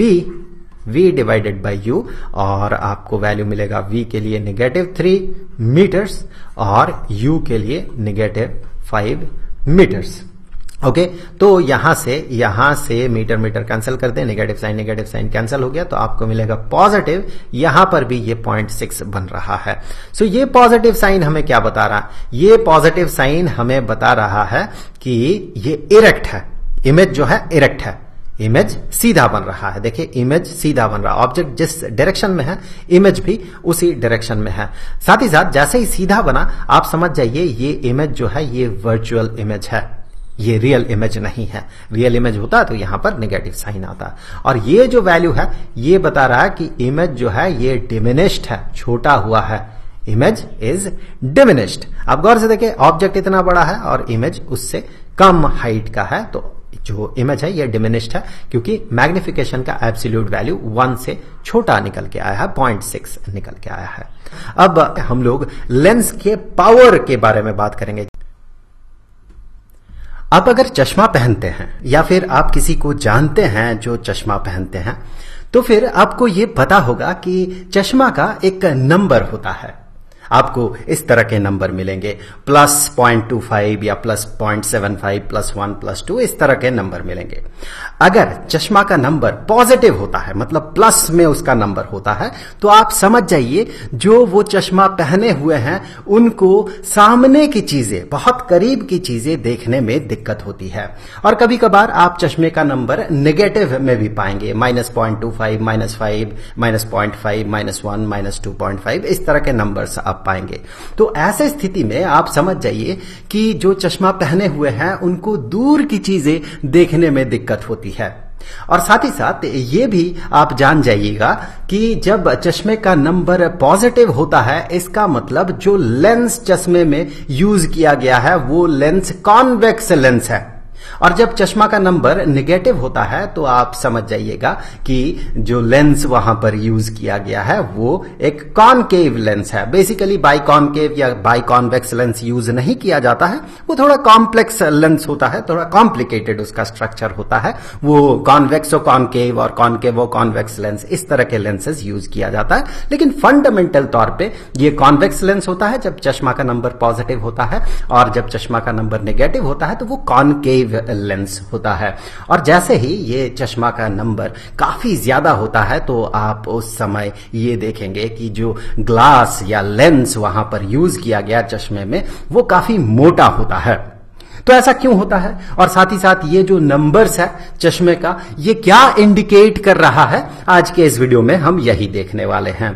v divided by u, और आपको वैल्यू मिलेगा v के लिए नेगेटिव 3 मीटर्स और u के लिए नेगेटिव 5 मीटर्स। ओके तो यहां से मीटर मीटर कैंसिल कर दें, नेगेटिव साइन कैंसिल हो गया, तो आपको मिलेगा पॉजिटिव। यहां पर भी ये 0.6 बन रहा है। सो ये पॉजिटिव साइन हमें क्या बता रहा है? ये पॉजिटिव साइन हमें बता रहा है कि ये इरेक्ट है, इमेज जो है इरेक्ट है, इमेज सीधा बन रहा है। देखिए इमेज सीधा बन रहा है, ऑब्जेक्ट जिस डायरेक्शन में है इमेज भी उसी डायरेक्शन में है। साथ ही साथ जैसे ही सीधा बना, आप समझ जाइए ये इमेज जो है ये वर्चुअल इमेज है, ये रियल इमेज नहीं है। रियल इमेज होता तो यहां पर नेगेटिव साइन आता। और ये जो वैल्यू है ये बता रहा है कि इमेज जो है ये डिमिनिश्ड है, छोटा हुआ है, इमेज इज डिमिनिश्ड। आप गौर से देखिए ऑब्जेक्ट इतना बड़ा है और इमेज उससे कम हाइट का है, तो जो इमेज है ये डिमिनिश्ड है क्योंकि मैग्निफिकेशन का एब्सोल्यूट वैल्यू 1 से छोटा निकल के आया है, 0.6 निकल के आया है। अब हम लोग लेंस के पावर के बारे में बात करेंगे। आप अगर चश्मा पहनते हैं या फिर आप किसी को जानते हैं जो चश्मा पहनते हैं, तो फिर आपको ये पता होगा कि चश्मा का एक नंबर होता है। आपको इस तरह के नंबर मिलेंगे, +0.25 या +0.75, +1, +2, इस तरह के नंबर मिलेंगे। अगर चश्मा का नंबर पॉजिटिव होता है, मतलब प्लस में उसका नंबर होता है, तो आप समझ जाइए जो वो चश्मा पहने हुए हैं उनको सामने की चीजें, बहुत करीब की चीजें देखने में दिक्कत होती है। और कभी कभार आप चश्मे का नंबर नेगेटिव में भी पाएंगे, -0.25, -5, -0.5, -1, -2.5, इस तरह के नंबर्स आप पाएंगे। तो ऐसे स्थिति में आप समझ जाइए कि जो चश्मा पहने हुए हैं उनको दूर की चीजें देखने में दिक्कत होती है। और साथ ही साथ ये भी आप जान जाइएगा कि जब चश्मे का नंबर पॉजिटिव होता है, इसका मतलब जो लेंस चश्मे में यूज किया गया है वो लेंस कॉन्वेक्स लेंस है। और जब चश्मा का नंबर नेगेटिव होता है तो आप समझ जाइएगा कि जो लेंस वहां पर यूज किया गया है वो एक कॉनकेव लेंस है। बेसिकली बाई कॉनकेव या बाई कॉन्वेक्स लेंस यूज नहीं किया जाता है, वो थोड़ा कॉम्प्लेक्स लेंस होता है, थोड़ा कॉम्प्लिकेटेड उसका स्ट्रक्चर होता है। वो कॉन्वेक्सो कॉनकेव और कॉनकेवो कॉन्वेक्स लेंस, इस तरह के लेंसेज यूज किया जाता है। लेकिन फंडामेंटल तौर पे ये कॉन्वेक्स लेंस होता है जब चश्मा का नंबर पॉजिटिव होता है, और जब चश्मा का नंबर नेगेटिव होता है तो वो कॉनकेव लेंस होता है। और जैसे ही ये चश्मा का नंबर काफी ज्यादा होता है तो आप उस समय ये देखेंगे कि जो ग्लास या लेंस वहां पर यूज किया गया चश्मे में वो काफी मोटा होता है। तो ऐसा क्यों होता है? और साथ ही साथ ये जो नंबर्स है चश्मे का, ये क्या इंडिकेट कर रहा है, आज के इस वीडियो में हम यही देखने वाले हैं।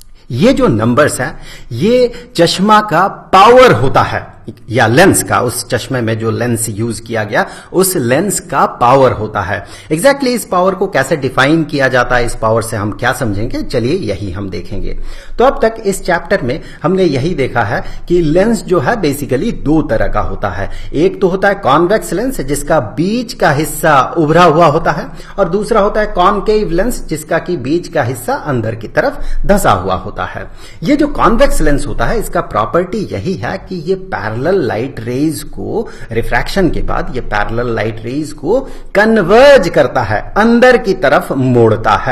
ये जो नंबर्स है ये चश्मा का पावर होता है, या लेंस का, उस चश्मे में जो लेंस यूज किया गया उस लेंस का पावर होता है। एग्जैक्टली इस पावर को कैसे डिफाइन किया जाता है, इस पावर से हम क्या समझेंगे, चलिए यही हम देखेंगे। तो अब तक इस चैप्टर में हमने यही देखा है कि लेंस जो है बेसिकली दो तरह का होता है। एक तो होता है कॉन्वेक्स लेंस जिसका बीच का हिस्सा उभरा हुआ होता है, और दूसरा होता है कॉनकेव लेंस जिसका कि बीच का हिस्सा अंदर की तरफ धंसा हुआ होता है। ये जो कॉन्वेक्स लेंस होता है इसका प्रॉपर्टी यही है कि ये पैरेलल लाइट रेज को, रिफ्रैक्शन के बाद ये पैरेलल लाइट रेज को कन्वर्ज करता है, अंदर की तरफ मोड़ता है।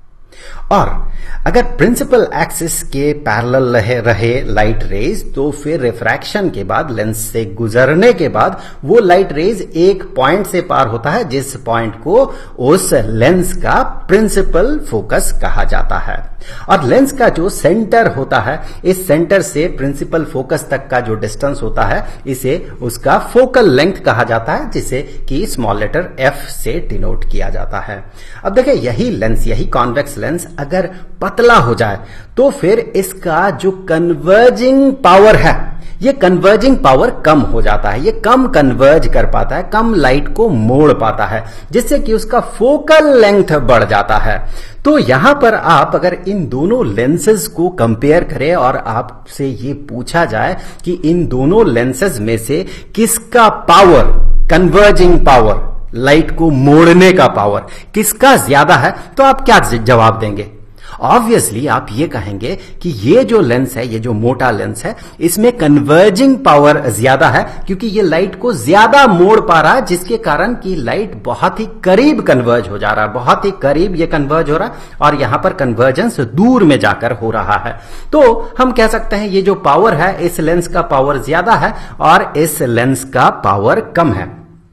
और अगर प्रिंसिपल एक्सिस के पैरेलल रहे लाइट रेज तो फिर रिफ्रैक्शन के बाद, लेंस से गुजरने के बाद वो लाइट रेज एक पॉइंट से पार होता है जिस पॉइंट को उस लेंस का प्रिंसिपल फोकस कहा जाता है। और लेंस का जो सेंटर होता है, इस सेंटर से प्रिंसिपल फोकस तक का जो डिस्टेंस होता है इसे उसका फोकल लेंथ कहा जाता है, जिसे कि स्मॉल लेटर f से डिनोट किया जाता है। अब देखिए यही लेंस, यही कॉन्वेक्स लेंस अगर पतला हो जाए तो फिर इसका जो कन्वर्जिंग पावर है, ये कन्वर्जिंग पावर कम हो जाता है, ये कम कन्वर्ज कर पाता है, कम लाइट को मोड़ पाता है, जिससे कि उसका फोकल लेंथ बढ़ जाता है। तो यहां पर आप अगर इन दोनों लेंसेज को कंपेयर करें और आपसे ये पूछा जाए कि इन दोनों लेंसेज में से किसका पावर, कन्वर्जिंग पावर, लाइट को मोड़ने का पावर किसका ज्यादा है, तो आप क्या जवाब देंगे? ऑब्वियसली आप ये कहेंगे कि ये जो लेंस है, ये जो मोटा लेंस है, इसमें कन्वर्जिंग पावर ज्यादा है क्योंकि ये लाइट को ज्यादा मोड़ पा रहा है, जिसके कारण कि लाइट बहुत ही करीब कन्वर्ज हो जा रहा है, बहुत ही करीब ये कन्वर्ज हो रहा है, और यहां पर कन्वर्जेंस दूर में जाकर हो रहा है। तो हम कह सकते हैं ये जो पावर है, इस लेंस का पावर ज्यादा है और इस लेंस का पावर कम है।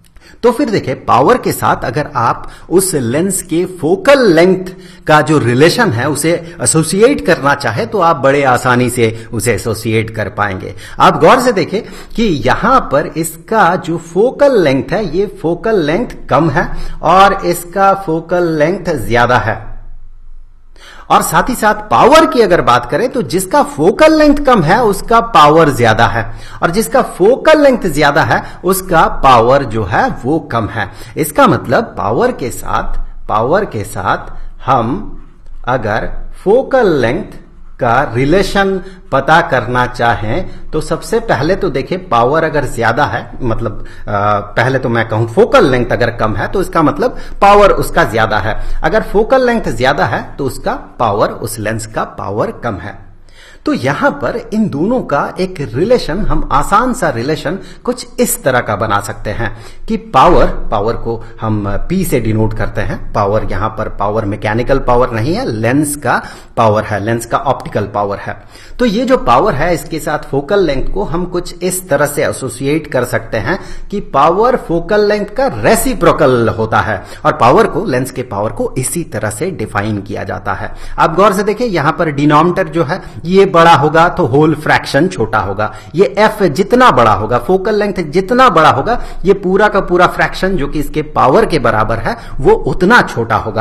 तो फिर देखिए पावर के साथ अगर आप उस लेंस के फोकल लेंथ का जो रिलेशन है उसे एसोसिएट करना चाहे तो आप बड़े आसानी से उसे एसोसिएट कर पाएंगे। आप गौर से देखें कि यहां पर इसका जो फोकल लेंथ है ये फोकल लेंथ कम है और इसका फोकल लेंथ ज्यादा है। और साथ ही साथ पावर की अगर बात करें तो जिसका फोकल लेंथ कम है उसका पावर ज्यादा है और जिसका फोकल लेंथ ज्यादा है उसका पावर जो है वो कम है। इसका मतलब पावर के साथ हम अगर फोकल लेंथ का रिलेशन पता करना चाहें तो सबसे पहले तो देखिए पावर अगर ज्यादा है, मतलब पहले तो मैं कहूं फोकल लेंथ अगर कम है तो इसका मतलब पावर उसका ज्यादा है। अगर फोकल लेंथ ज्यादा है तो उसका पावर, उस लेंस का पावर कम है। तो यहां पर इन दोनों का एक रिलेशन, हम आसान सा रिलेशन कुछ इस तरह का बना सकते हैं कि पावर को हम P से डिनोट करते हैं। पावर यहां पर पावर मैकेनिकल पावर नहीं है, लेंस का पावर है, लेंस का ऑप्टिकल पावर है। तो ये जो पावर है इसके साथ फोकल लेंथ को हम कुछ इस तरह से एसोसिएट कर सकते हैं कि पावर फोकल लेंथ का रेसिप्रोकल होता है और पावर को, लेंस के पावर को इसी तरह से डिफाइन किया जाता है। आप गौर से देखिए यहां पर डिनोमिनेटर जो है ये बड़ा होगा तो होल फ्रैक्शन छोटा होगा। ये f जितना बड़ा होगा, फोकल लेंथ जितना बड़ा होगा, ये पूरा का पूरा फ्रैक्शन जो कि इसके पावर के बराबर है वो उतना छोटा होगा।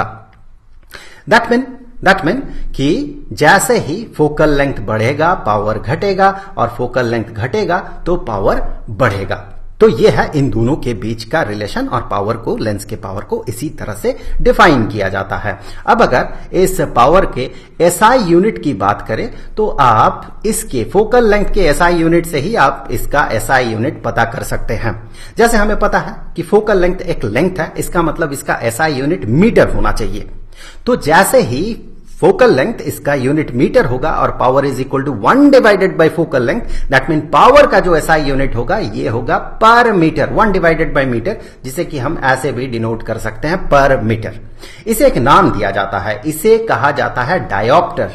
दैट मीन कि जैसे ही फोकल लेंथ बढ़ेगा पावर घटेगा और फोकल लेंथ घटेगा तो पावर बढ़ेगा। तो यह है इन दोनों के बीच का रिलेशन और पावर को, लेंस के पावर को इसी तरह से डिफाइन किया जाता है। अब अगर इस पावर के एसआई यूनिट की बात करें तो आप इसके फोकल लेंथ के एसआई यूनिट से ही आप इसका एसआई यूनिट पता कर सकते हैं। जैसे हमें पता है कि फोकल लेंथ एक लेंथ है, इसका मतलब इसका एसआई यूनिट मीटर होना चाहिए। तो जैसे ही फोकल लेंथ इसका यूनिट मीटर होगा और power is equal to 1 divided by focal length, that mean power का जो एसआई यूनिट होगा ये होगा per metre, 1 divided by metre, जिसे कि हम ऐसे भी डिनोट कर सकते हैं पर मीटर। इसे एक नाम दिया जाता है, इसे कहा जाता है डायोप्टर,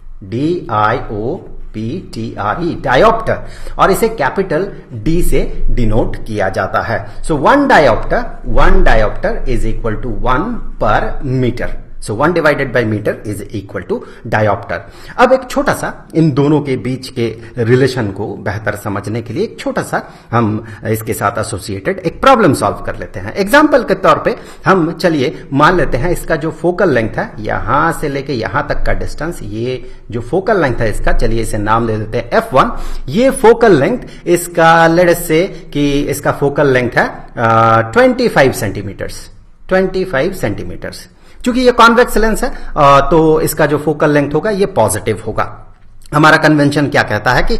DIOPTRE, डायोप्टर, और इसे कैपिटल D से डिनोट किया जाता है। So 1 dioptre is equal to 1 per metre. So 1 divided by metre is equal to dioptre. अब एक छोटा सा इन दोनों के बीच के रिलेशन को बेहतर समझने के लिए एक छोटा सा हम इसके साथ एसोसिएटेड एक प्रॉब्लम सॉल्व कर लेते हैं। एग्जांपल के तौर पे हम चलिए मान लेते हैं इसका जो फोकल लेंथ है, यहां से लेके यहां तक का डिस्टेंस, ये जो फोकल लेंथ है इसका, चलिए इसे नाम दे देते हैं F1। ये फोकल लेंथ इसका, लेट्स से कि इसका फोकल लेंथ है 25 सेंटीमीटर्स। क्योंकि ये कॉन्वेक्स लेंस है तो इसका जो फोकल लेंथ होगा ये पॉजिटिव होगा। हमारा कन्वेंशन क्या कहता है कि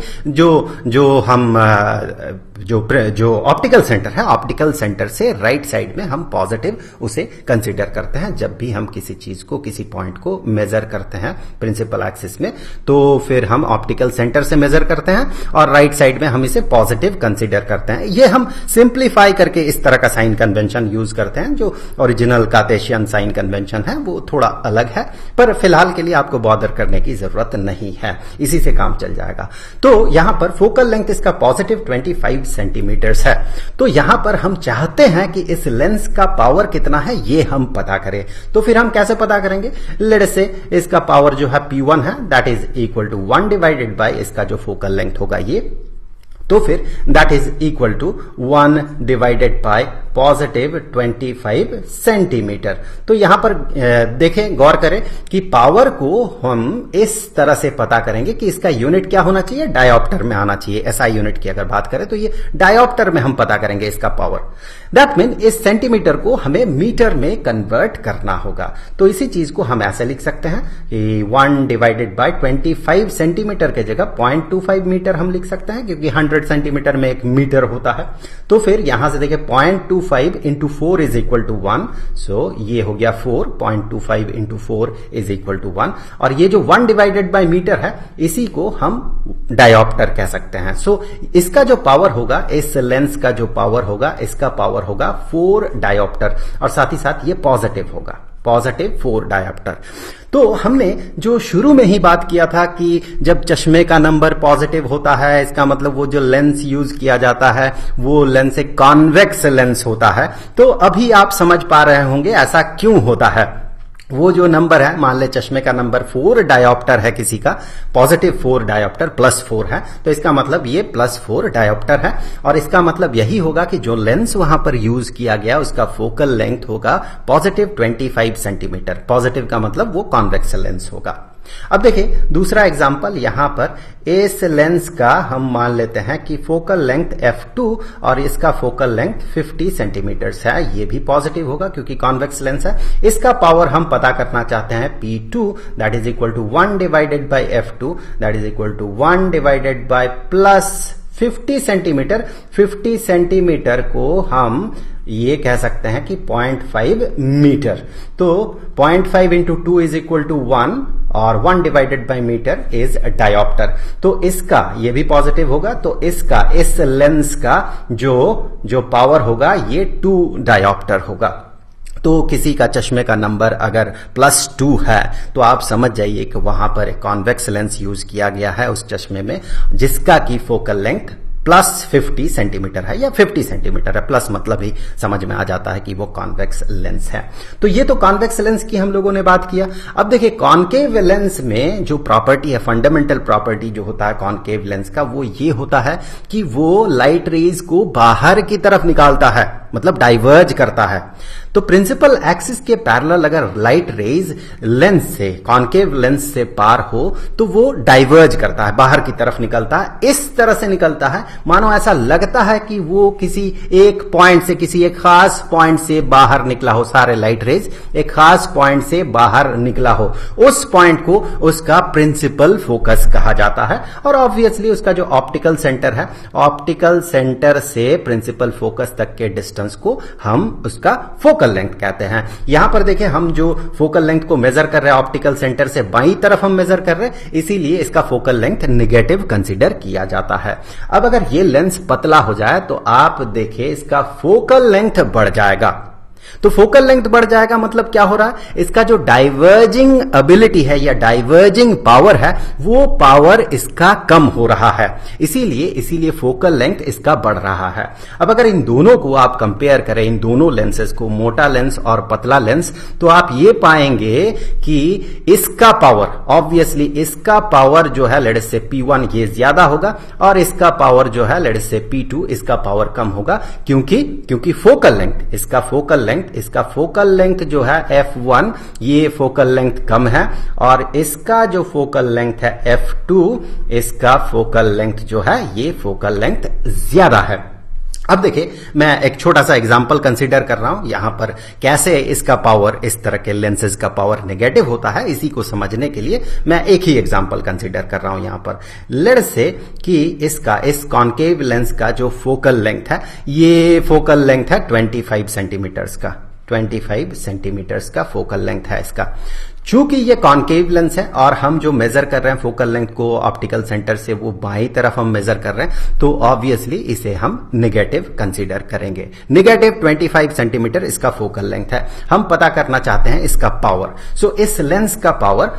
जो ऑप्टिकल सेंटर है, ऑप्टिकल सेंटर से राइट साइड में हम पॉजिटिव उसे कंसीडर करते हैं। जब भी हम किसी चीज को, किसी पॉइंट को मेजर करते हैं प्रिंसिपल एक्सिस में, तो फिर हम ऑप्टिकल सेंटर से मेजर करते हैं और राइट साइड में हम इसे पॉजिटिव कंसीडर करते हैं। ये हम सिंप्लीफाई करके इस तरह का साइन कन्वेंशन यूज करते हैं। जो ओरिजिनल कार्टेशियन साइन कन्वेंशन है वो थोड़ा अलग है, पर फिलहाल के लिए आपको बॉदर करने की जरूरत नहीं है, इसी से काम चल जाएगा। तो यहां पर फोकल लेंथ इसका पॉजिटिव 25 सेंटीमीटर्स है। तो यहां पर हम चाहते हैं कि इस लेंस का पावर कितना है ये हम पता करें। तो फिर हम कैसे पता करेंगे? लेट्स से इसका पावर जो है P1 है, that is equal to 1 divided by इसका जो फोकल लेंथ होगा ये, तो फिर that is equal to 1 divided by positive 25 centimetre. तो यहां पर देखें, गौर करें कि पावर को हम इस तरह से पता करेंगे कि इसका यूनिट क्या होना चाहिए, डायोप्टर में आना चाहिए। एसआई यूनिट की अगर बात करें तो ये डायोप्टर में हम पता करेंगे इसका पावर। दैट मीन इस सेंटीमीटर को हमें मीटर में कन्वर्ट करना होगा। तो इसी चीज को हम ऐसे लिख सकते हैं कि 1 डिवाइडेड बाय 25 सेंटीमीटर के जगह 0.25 मीटर हम लिख सकते हैं, क्योंकि 100 सेंटीमीटर में 1 मीटर होता है। तो फिर यहां से देखिए 0.25 into 4 is equal to 1, so ये हो गया 4, 0.25 इंटू 4 इज इक्वल टू 1। और ये जो 1 डिवाइडेड बाय मीटर है इसी को हम डायोप्टर कह सकते हैं। सो इसका जो पावर होगा, इस लेंस का जो पावर होगा, इसका पावर होगा 4 डायोप्टर, और साथ ही साथ ये पॉजिटिव होगा। +4 डायोप्टर। तो हमने जो शुरू में ही बात किया था कि जब चश्मे का नंबर पॉजिटिव होता है, इसका मतलब वो जो लेंस यूज किया जाता है वो लेंस एक कॉन्वेक्स लेंस होता है। तो अभी आप समझ पा रहे होंगे ऐसा क्यों होता है। वो जो नंबर है, मान ले चश्मे का नंबर 4 डायोप्टर है, किसी का +4 डायोप्टर, +4 है, तो इसका मतलब ये +4 डायोप्टर है। और इसका मतलब यही होगा कि जो लेंस वहां पर यूज किया गया उसका फोकल लेंथ होगा +25 सेंटीमीटर। पॉजिटिव का मतलब वो कॉन्वेक्स लेंस होगा। अब देखिए दूसरा एग्जांपल, यहां पर इस लेंस का हम मान लेते हैं कि फोकल लेंथ f2 और इसका फोकल लेंथ 50 सेंटीमीटर्स है। ये भी पॉजिटिव होगा क्योंकि कॉन्वेक्स लेंस है। इसका पावर हम पता करना चाहते हैं P2 that is equal to 1 divided by f2 that is equal to 1 divided by +50 centimetre. 50 centimetre को हम ये कह सकते हैं कि 0.5 मीटर। तो 0.5 इंटू 2 इज इक्वल टू 1 और 1 divided by metre is dioptre. तो इसका ये भी पॉजिटिव होगा, तो इसका इस लेंस का जो पावर होगा ये 2 डायोप्टर होगा। तो किसी का चश्मे का नंबर अगर +2 है तो आप समझ जाइए कि वहां पर एक कॉन्वेक्स लेंस यूज किया गया है उस चश्मे में, जिसका की फोकल लेंथ +50 सेंटीमीटर है या 50 सेंटीमीटर है। प्लस मतलब ही समझ में आ जाता है कि वो कॉन्वेक्स लेंस है। तो ये तो कॉन्वेक्स लेंस की हम लोगों ने बात किया। अब देखिए कॉनकेव लेंस में जो प्रॉपर्टी है, फंडामेंटल प्रॉपर्टी जो होता है कॉनकेव लेंस का, वो ये होता है कि वो लाइट रेज को बाहर की तरफ निकालता है, मतलब डाइवर्ज करता है। तो प्रिंसिपल एक्सिस के पैरेलल अगर लाइट रेज लेंस से, कॉनकेव लेंस से पार हो तो वो डाइवर्ज करता है, बाहर की तरफ निकलता है। इस तरह से निकलता है मानो ऐसा लगता है कि वो किसी एक पॉइंट से, किसी एक खास पॉइंट से बाहर निकला हो। सारे लाइट रेज एक खास पॉइंट से बाहर निकला हो, उस पॉइंट को उसका प्रिंसिपल फोकस कहा जाता है। और ऑब्वियसली उसका जो ऑप्टिकल सेंटर है, ऑप्टिकल सेंटर से प्रिंसिपल फोकस तक के डिस्टेंस को हम उसका फोकल लेंथ कहते हैं। यहां पर देखिए हम जो फोकल लेंथ को मेजर कर रहे हैं ऑप्टिकल सेंटर से बाईं तरफ हम मेजर कर रहे हैं, इसीलिए इसका फोकल लेंथ नेगेटिव कंसीडर किया जाता है। अब अगर ये लेंस पतला हो जाए तो आप देखिए इसका फोकल लेंथ बढ़ जाएगा। तो फोकल लेंथ बढ़ जाएगा मतलब क्या हो रहा है, इसका जो डाइवर्जिंग एबिलिटी है या डाइवर्जिंग पावर है वो पावर इसका कम हो रहा है, इसीलिए फोकल लेंथ इसका बढ़ रहा है। अब अगर इन दोनों को आप कंपेयर करें, इन दोनों लेंसेज को, मोटा लेंस और पतला लेंस, तो आप ये पाएंगे कि इसका पावर, ऑब्वियसली इसका पावर जो है लेट्स से P1 ये ज्यादा होगा और इसका पावर जो है लेट्स से P2 इसका पावर कम होगा। क्योंकि फोकल लेंथ, इसका फोकल लेंथ जो है f1 ये फोकल लेंथ कम है और इसका जो फोकल लेंथ है f2 इसका फोकल लेंथ जो है ये फोकल लेंथ ज्यादा है। अब देखिए मैं एक छोटा सा एग्जांपल कंसीडर कर रहा हूं यहां पर, कैसे इसका पावर, इस तरह के लेंसेज का पावर नेगेटिव होता है। इसी को समझने के लिए मैं एक ही एग्जांपल कंसीडर कर रहा हूं यहां पर। लेट्स से कि इसका, इस कॉनकेव लेंस का जो फोकल लेंथ है, ये फोकल लेंथ है 25 सेंटीमीटर्स का, 25 सेंटीमीटर्स का फोकल लेंथ है इसका। चूंकि ये कॉनकेव लेंस है और हम जो मेजर कर रहे हैं फोकल लेंथ को ऑप्टिकल सेंटर से वो बाईं तरफ हम मेजर कर रहे हैं, तो ऑब्वियसली इसे हम नेगेटिव कंसीडर करेंगे। नेगेटिव 25 सेंटीमीटर इसका फोकल लेंथ है। हम पता करना चाहते हैं इसका पावर। सो इस लेंस का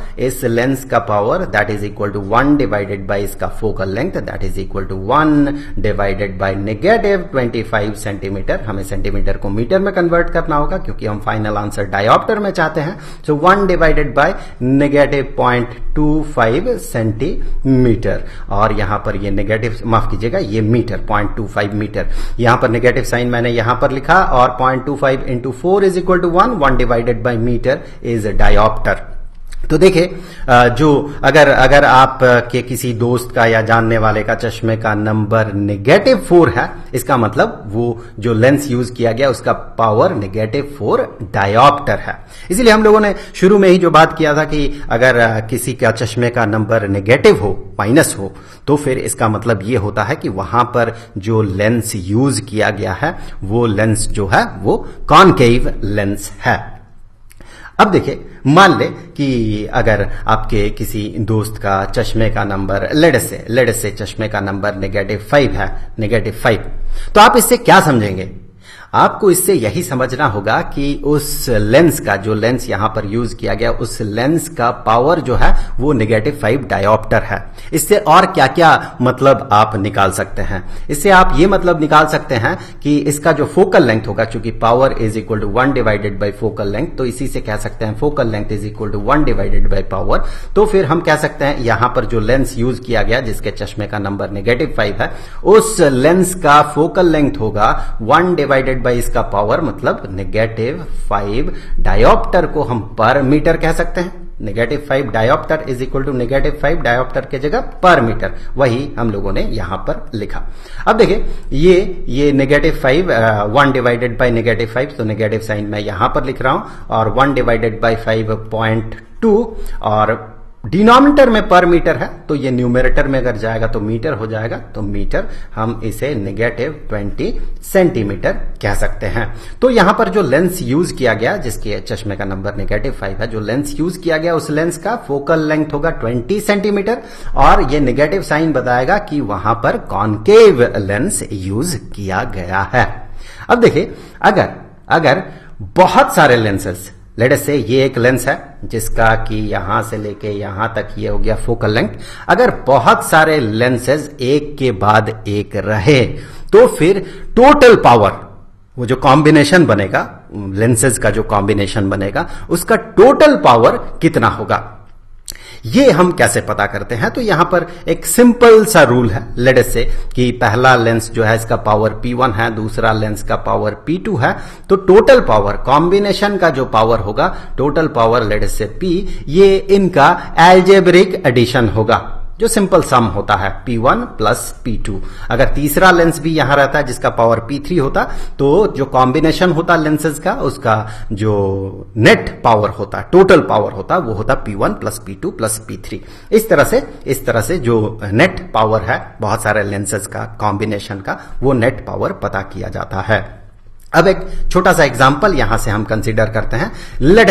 power that is equal to 1 divided by इसका focal length that is equal to 1 divided by negative 25 centimetre. हमें सेंटीमीटर को मीटर में कन्वर्ट करना होगा क्योंकि हम फाइनल आंसर डायोप्टर में चाहते हैं। So 1 divided by negative 0.25 centimetre, और यहां पर ये नेगेटिव, माफ कीजिएगा ये मीटर, 0.25 मीटर। यहां पर नेगेटिव साइन मैंने यहां पर लिखा और 0.25 into 4 is equal to 1 divided by metre is dioptre. तो देखिए जो अगर आप के किसी दोस्त का या जानने वाले का चश्मे का नंबर -4 है, इसका मतलब वो जो लेंस यूज किया गया उसका पावर -4 डायोप्टर है। इसीलिए हम लोगों ने शुरू में ही जो बात किया था कि अगर किसी का चश्मे का नंबर नेगेटिव हो, माइनस हो, तो फिर इसका मतलब ये होता है कि वहां पर जो लेंस यूज किया गया है वो लेंस जो है वो कॉनकेव लेंस है। अब देखिए मान ले कि अगर आपके किसी दोस्त का चश्मे का नंबर लेट से चश्मे का नंबर -5 है, -5, तो आप इससे क्या समझेंगे? आपको इससे यही समझना होगा कि उस लेंस का, जो लेंस यहां पर यूज किया गया, उस लेंस का पावर जो है वो -5 डायोप्टर है। इससे और क्या क्या मतलब आप निकाल सकते हैं? इससे आप ये मतलब निकाल सकते हैं कि इसका जो फोकल लेंथ होगा, चूंकि power is equal to 1 divided by focal length, तो इसी से कह सकते हैं focal length is equal to 1 divided by power. तो फिर हम कह सकते हैं यहां पर जो लेंस यूज किया गया, जिसके चश्मे का नंबर -5 है, उस लेंस का फोकल लेंथ होगा 1 डिवाइडेड बाई इसका पावर, मतलब -5 डायोप्टर को हम पर मीटर कह सकते हैं। -5 dioptre is equal to -5 dioptre के जगह पर मीटर, वही हम लोगों ने यहां पर लिखा। अब देखिए ये -5 1 डिवाइडेड बाई -5, तो नेगेटिव साइन मैं यहां पर लिख रहा हूं, और 1 डिवाइडेड बाई 5.2, और डिनोमिनेटर में पर मीटर है, तो ये न्यूमरेटर में अगर जाएगा तो मीटर हो जाएगा, तो मीटर हम इसे -20 सेंटीमीटर कह सकते हैं। तो यहां पर जो लेंस यूज किया गया, जिसके चश्मे का नंबर -5 है, जो लेंस यूज किया गया उस लेंस का फोकल लेंथ होगा 20 सेंटीमीटर, और ये नेगेटिव साइन बताएगा कि वहां पर कॉनकेव लेंस यूज किया गया है। अब देखिए, अगर बहुत सारे लेंसेस, लेट अस से ये एक लेंस है जिसका कि यहां से लेके यहां तक ये हो गया फोकल लेंथ, अगर बहुत सारे लेंसेज एक के बाद एक रहे, तो फिर टोटल पावर, वो जो कॉम्बिनेशन बनेगा, लेंसेज का जो कॉम्बिनेशन बनेगा, उसका टोटल पावर कितना होगा, ये हम कैसे पता करते हैं? तो यहां पर एक सिंपल सा रूल है। लेट अस से कि पहला लेंस जो है इसका पावर P1 है, दूसरा लेंस का पावर P2 है, तो टोटल पावर, कॉम्बिनेशन का जो पावर होगा, टोटल पावर लेट अस से P, ये इनका एल्जेब्रिक एडिशन होगा, जो सिंपल सम होता है P1 प्लस P2। अगर तीसरा लेंस भी यहां रहता है जिसका पावर P3 होता, तो जो कॉम्बिनेशन होता लेंसेज का, उसका जो नेट पावर होता, टोटल पावर होता, वो होता P1 plus P2 plus P3। इस तरह से जो नेट पावर है बहुत सारे लेंसेज का कॉम्बिनेशन का, वो नेट पावर पता किया जाता है। अब एक छोटा सा एग्जांपल यहां से हम कंसीडर करते हैं। लेट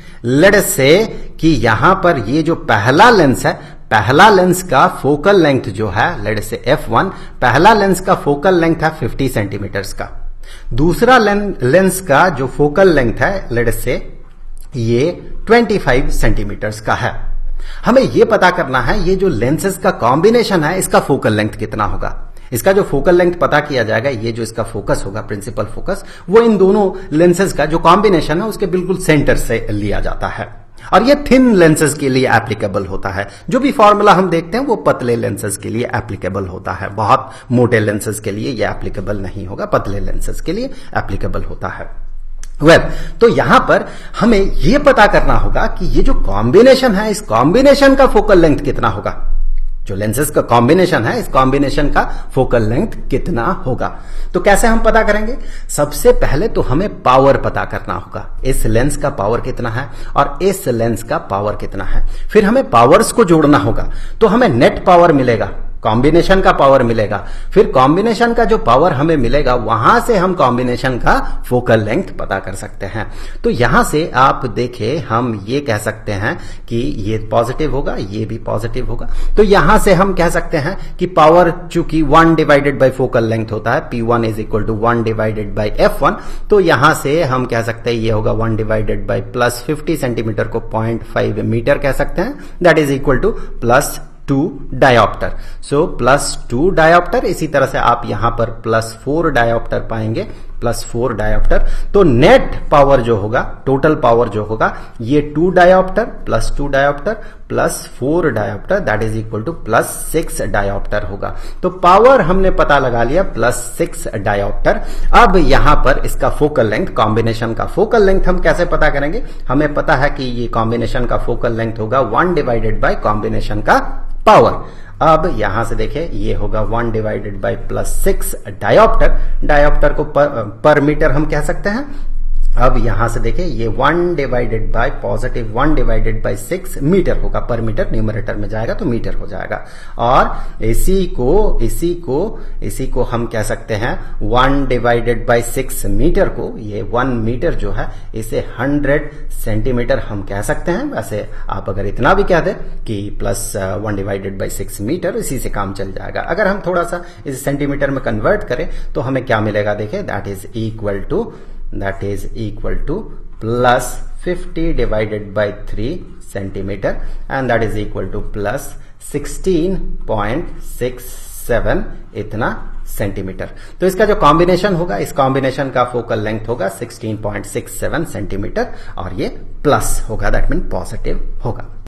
अस से कि यहां पर ये जो पहला लेंस है, पहला लेंस का फोकल लेंथ जो है, लेट से F1, पहला लेंस का फोकल लेंथ है 50 सेंटीमीटर्स का। दूसरा लेंस का जो फोकल लेंथ है, लेट से ये 25 सेंटीमीटर्स का है। हमें यह पता करना है ये जो लेंसेज का कॉम्बिनेशन है, इसका फोकल लेंथ कितना होगा। इसका जो फोकल लेंथ पता किया जाएगा, ये जो इसका फोकस होगा, प्रिंसिपल फोकस, वो इन दोनों लेंसेज का जो कॉम्बिनेशन है उसके बिल्कुल सेंटर से लिया जाता है, और ये थिन लेंसेज के लिए एप्लीकेबल होता है। जो भी फॉर्मूला हम देखते हैं वो पतले लेंसेज के लिए एप्लीकेबल होता है, बहुत मोटे लेंसेज के लिए ये एप्लीकेबल नहीं होगा, पतले लेंसेज के लिए एप्लीकेबल होता है। तो यहां पर हमें यह पता करना होगा कि ये जो कॉम्बिनेशन है, इस कॉम्बिनेशन का फोकल लेंथ कितना होगा। जो लेंसेज का कॉम्बिनेशन है, इस कॉम्बिनेशन का फोकल लेंथ कितना होगा। तो कैसे हम पता करेंगे? सबसे पहले तो हमें पावर पता करना होगा, इस लेंस का पावर कितना है और इस लेंस का पावर कितना है। फिर हमें पावर्स को जोड़ना होगा, तो हमें नेट पावर मिलेगा, कॉम्बिनेशन का पावर मिलेगा। फिर कॉम्बिनेशन का जो पावर हमें मिलेगा, वहां से हम कॉम्बिनेशन का फोकल लेंथ पता कर सकते हैं। तो यहां से आप देखें, हम ये कह सकते हैं कि ये पॉजिटिव होगा, ये भी पॉजिटिव होगा। तो यहां से हम कह सकते हैं कि पावर चूंकि 1 डिवाइडेड बाई फोकल लेंथ होता है, P1 is equal to 1 divided by F1, तो यहां से हम कह सकते हैं ये होगा 1 डिवाइडेड बाई प्लस 50 सेंटीमीटर को 0.5 मीटर कह सकते हैं, that is equal to plus 2 dioptre. So plus 2 dioptre, इसी तरह से आप यहां पर प्लस 4 डायोप्टर पाएंगे, प्लस 4 डायोप्टर। तो नेट पावर जो होगा, टोटल पावर जो होगा, ये 2 dioptre plus 2 dioptre plus 4 dioptre, that is equal to plus 6 dioptre होगा। तो पावर हमने पता लगा लिया प्लस 6 डायोप्टर। अब यहां पर इसका फोकल लेंथ, कॉम्बिनेशन का फोकल लेंथ हम कैसे पता करेंगे? हमें पता है कि ये कॉम्बिनेशन का फोकल लेंथ होगा 1 डिवाइडेड बाय कॉम्बिनेशन का पावर। अब यहां से देखें, ये होगा 1 divided by plus 6 dioptre. Dioptre को पर मीटर हम कह सकते हैं, अब यहां से देखें ये 1 divided by positive 1 divided by 6 metre होगा, पर मीटर न्यूमरेटर में जाएगा तो मीटर हो जाएगा। और इसी को हम कह सकते हैं 1 डिवाइडेड बाय 6 मीटर को, ये 1 मीटर जो है इसे 100 सेंटीमीटर हम कह सकते हैं। वैसे आप अगर इतना भी कह दें कि प्लस 1 डिवाइडेड बाय 6 मीटर, इसी से काम चल जाएगा। अगर हम थोड़ा सा इस सेंटीमीटर में कन्वर्ट करें तो हमें क्या मिलेगा, देखिए that is equal to plus 50 divided by 3 centimetre and that is equal to plus 16.67 इतना सेंटीमीटर। तो इसका जो कॉम्बिनेशन होगा, इस कॉम्बिनेशन का फोकल लेंथ होगा 16.67 सेंटीमीटर और ये प्लस होगा, दैट मीन पॉजिटिव होगा।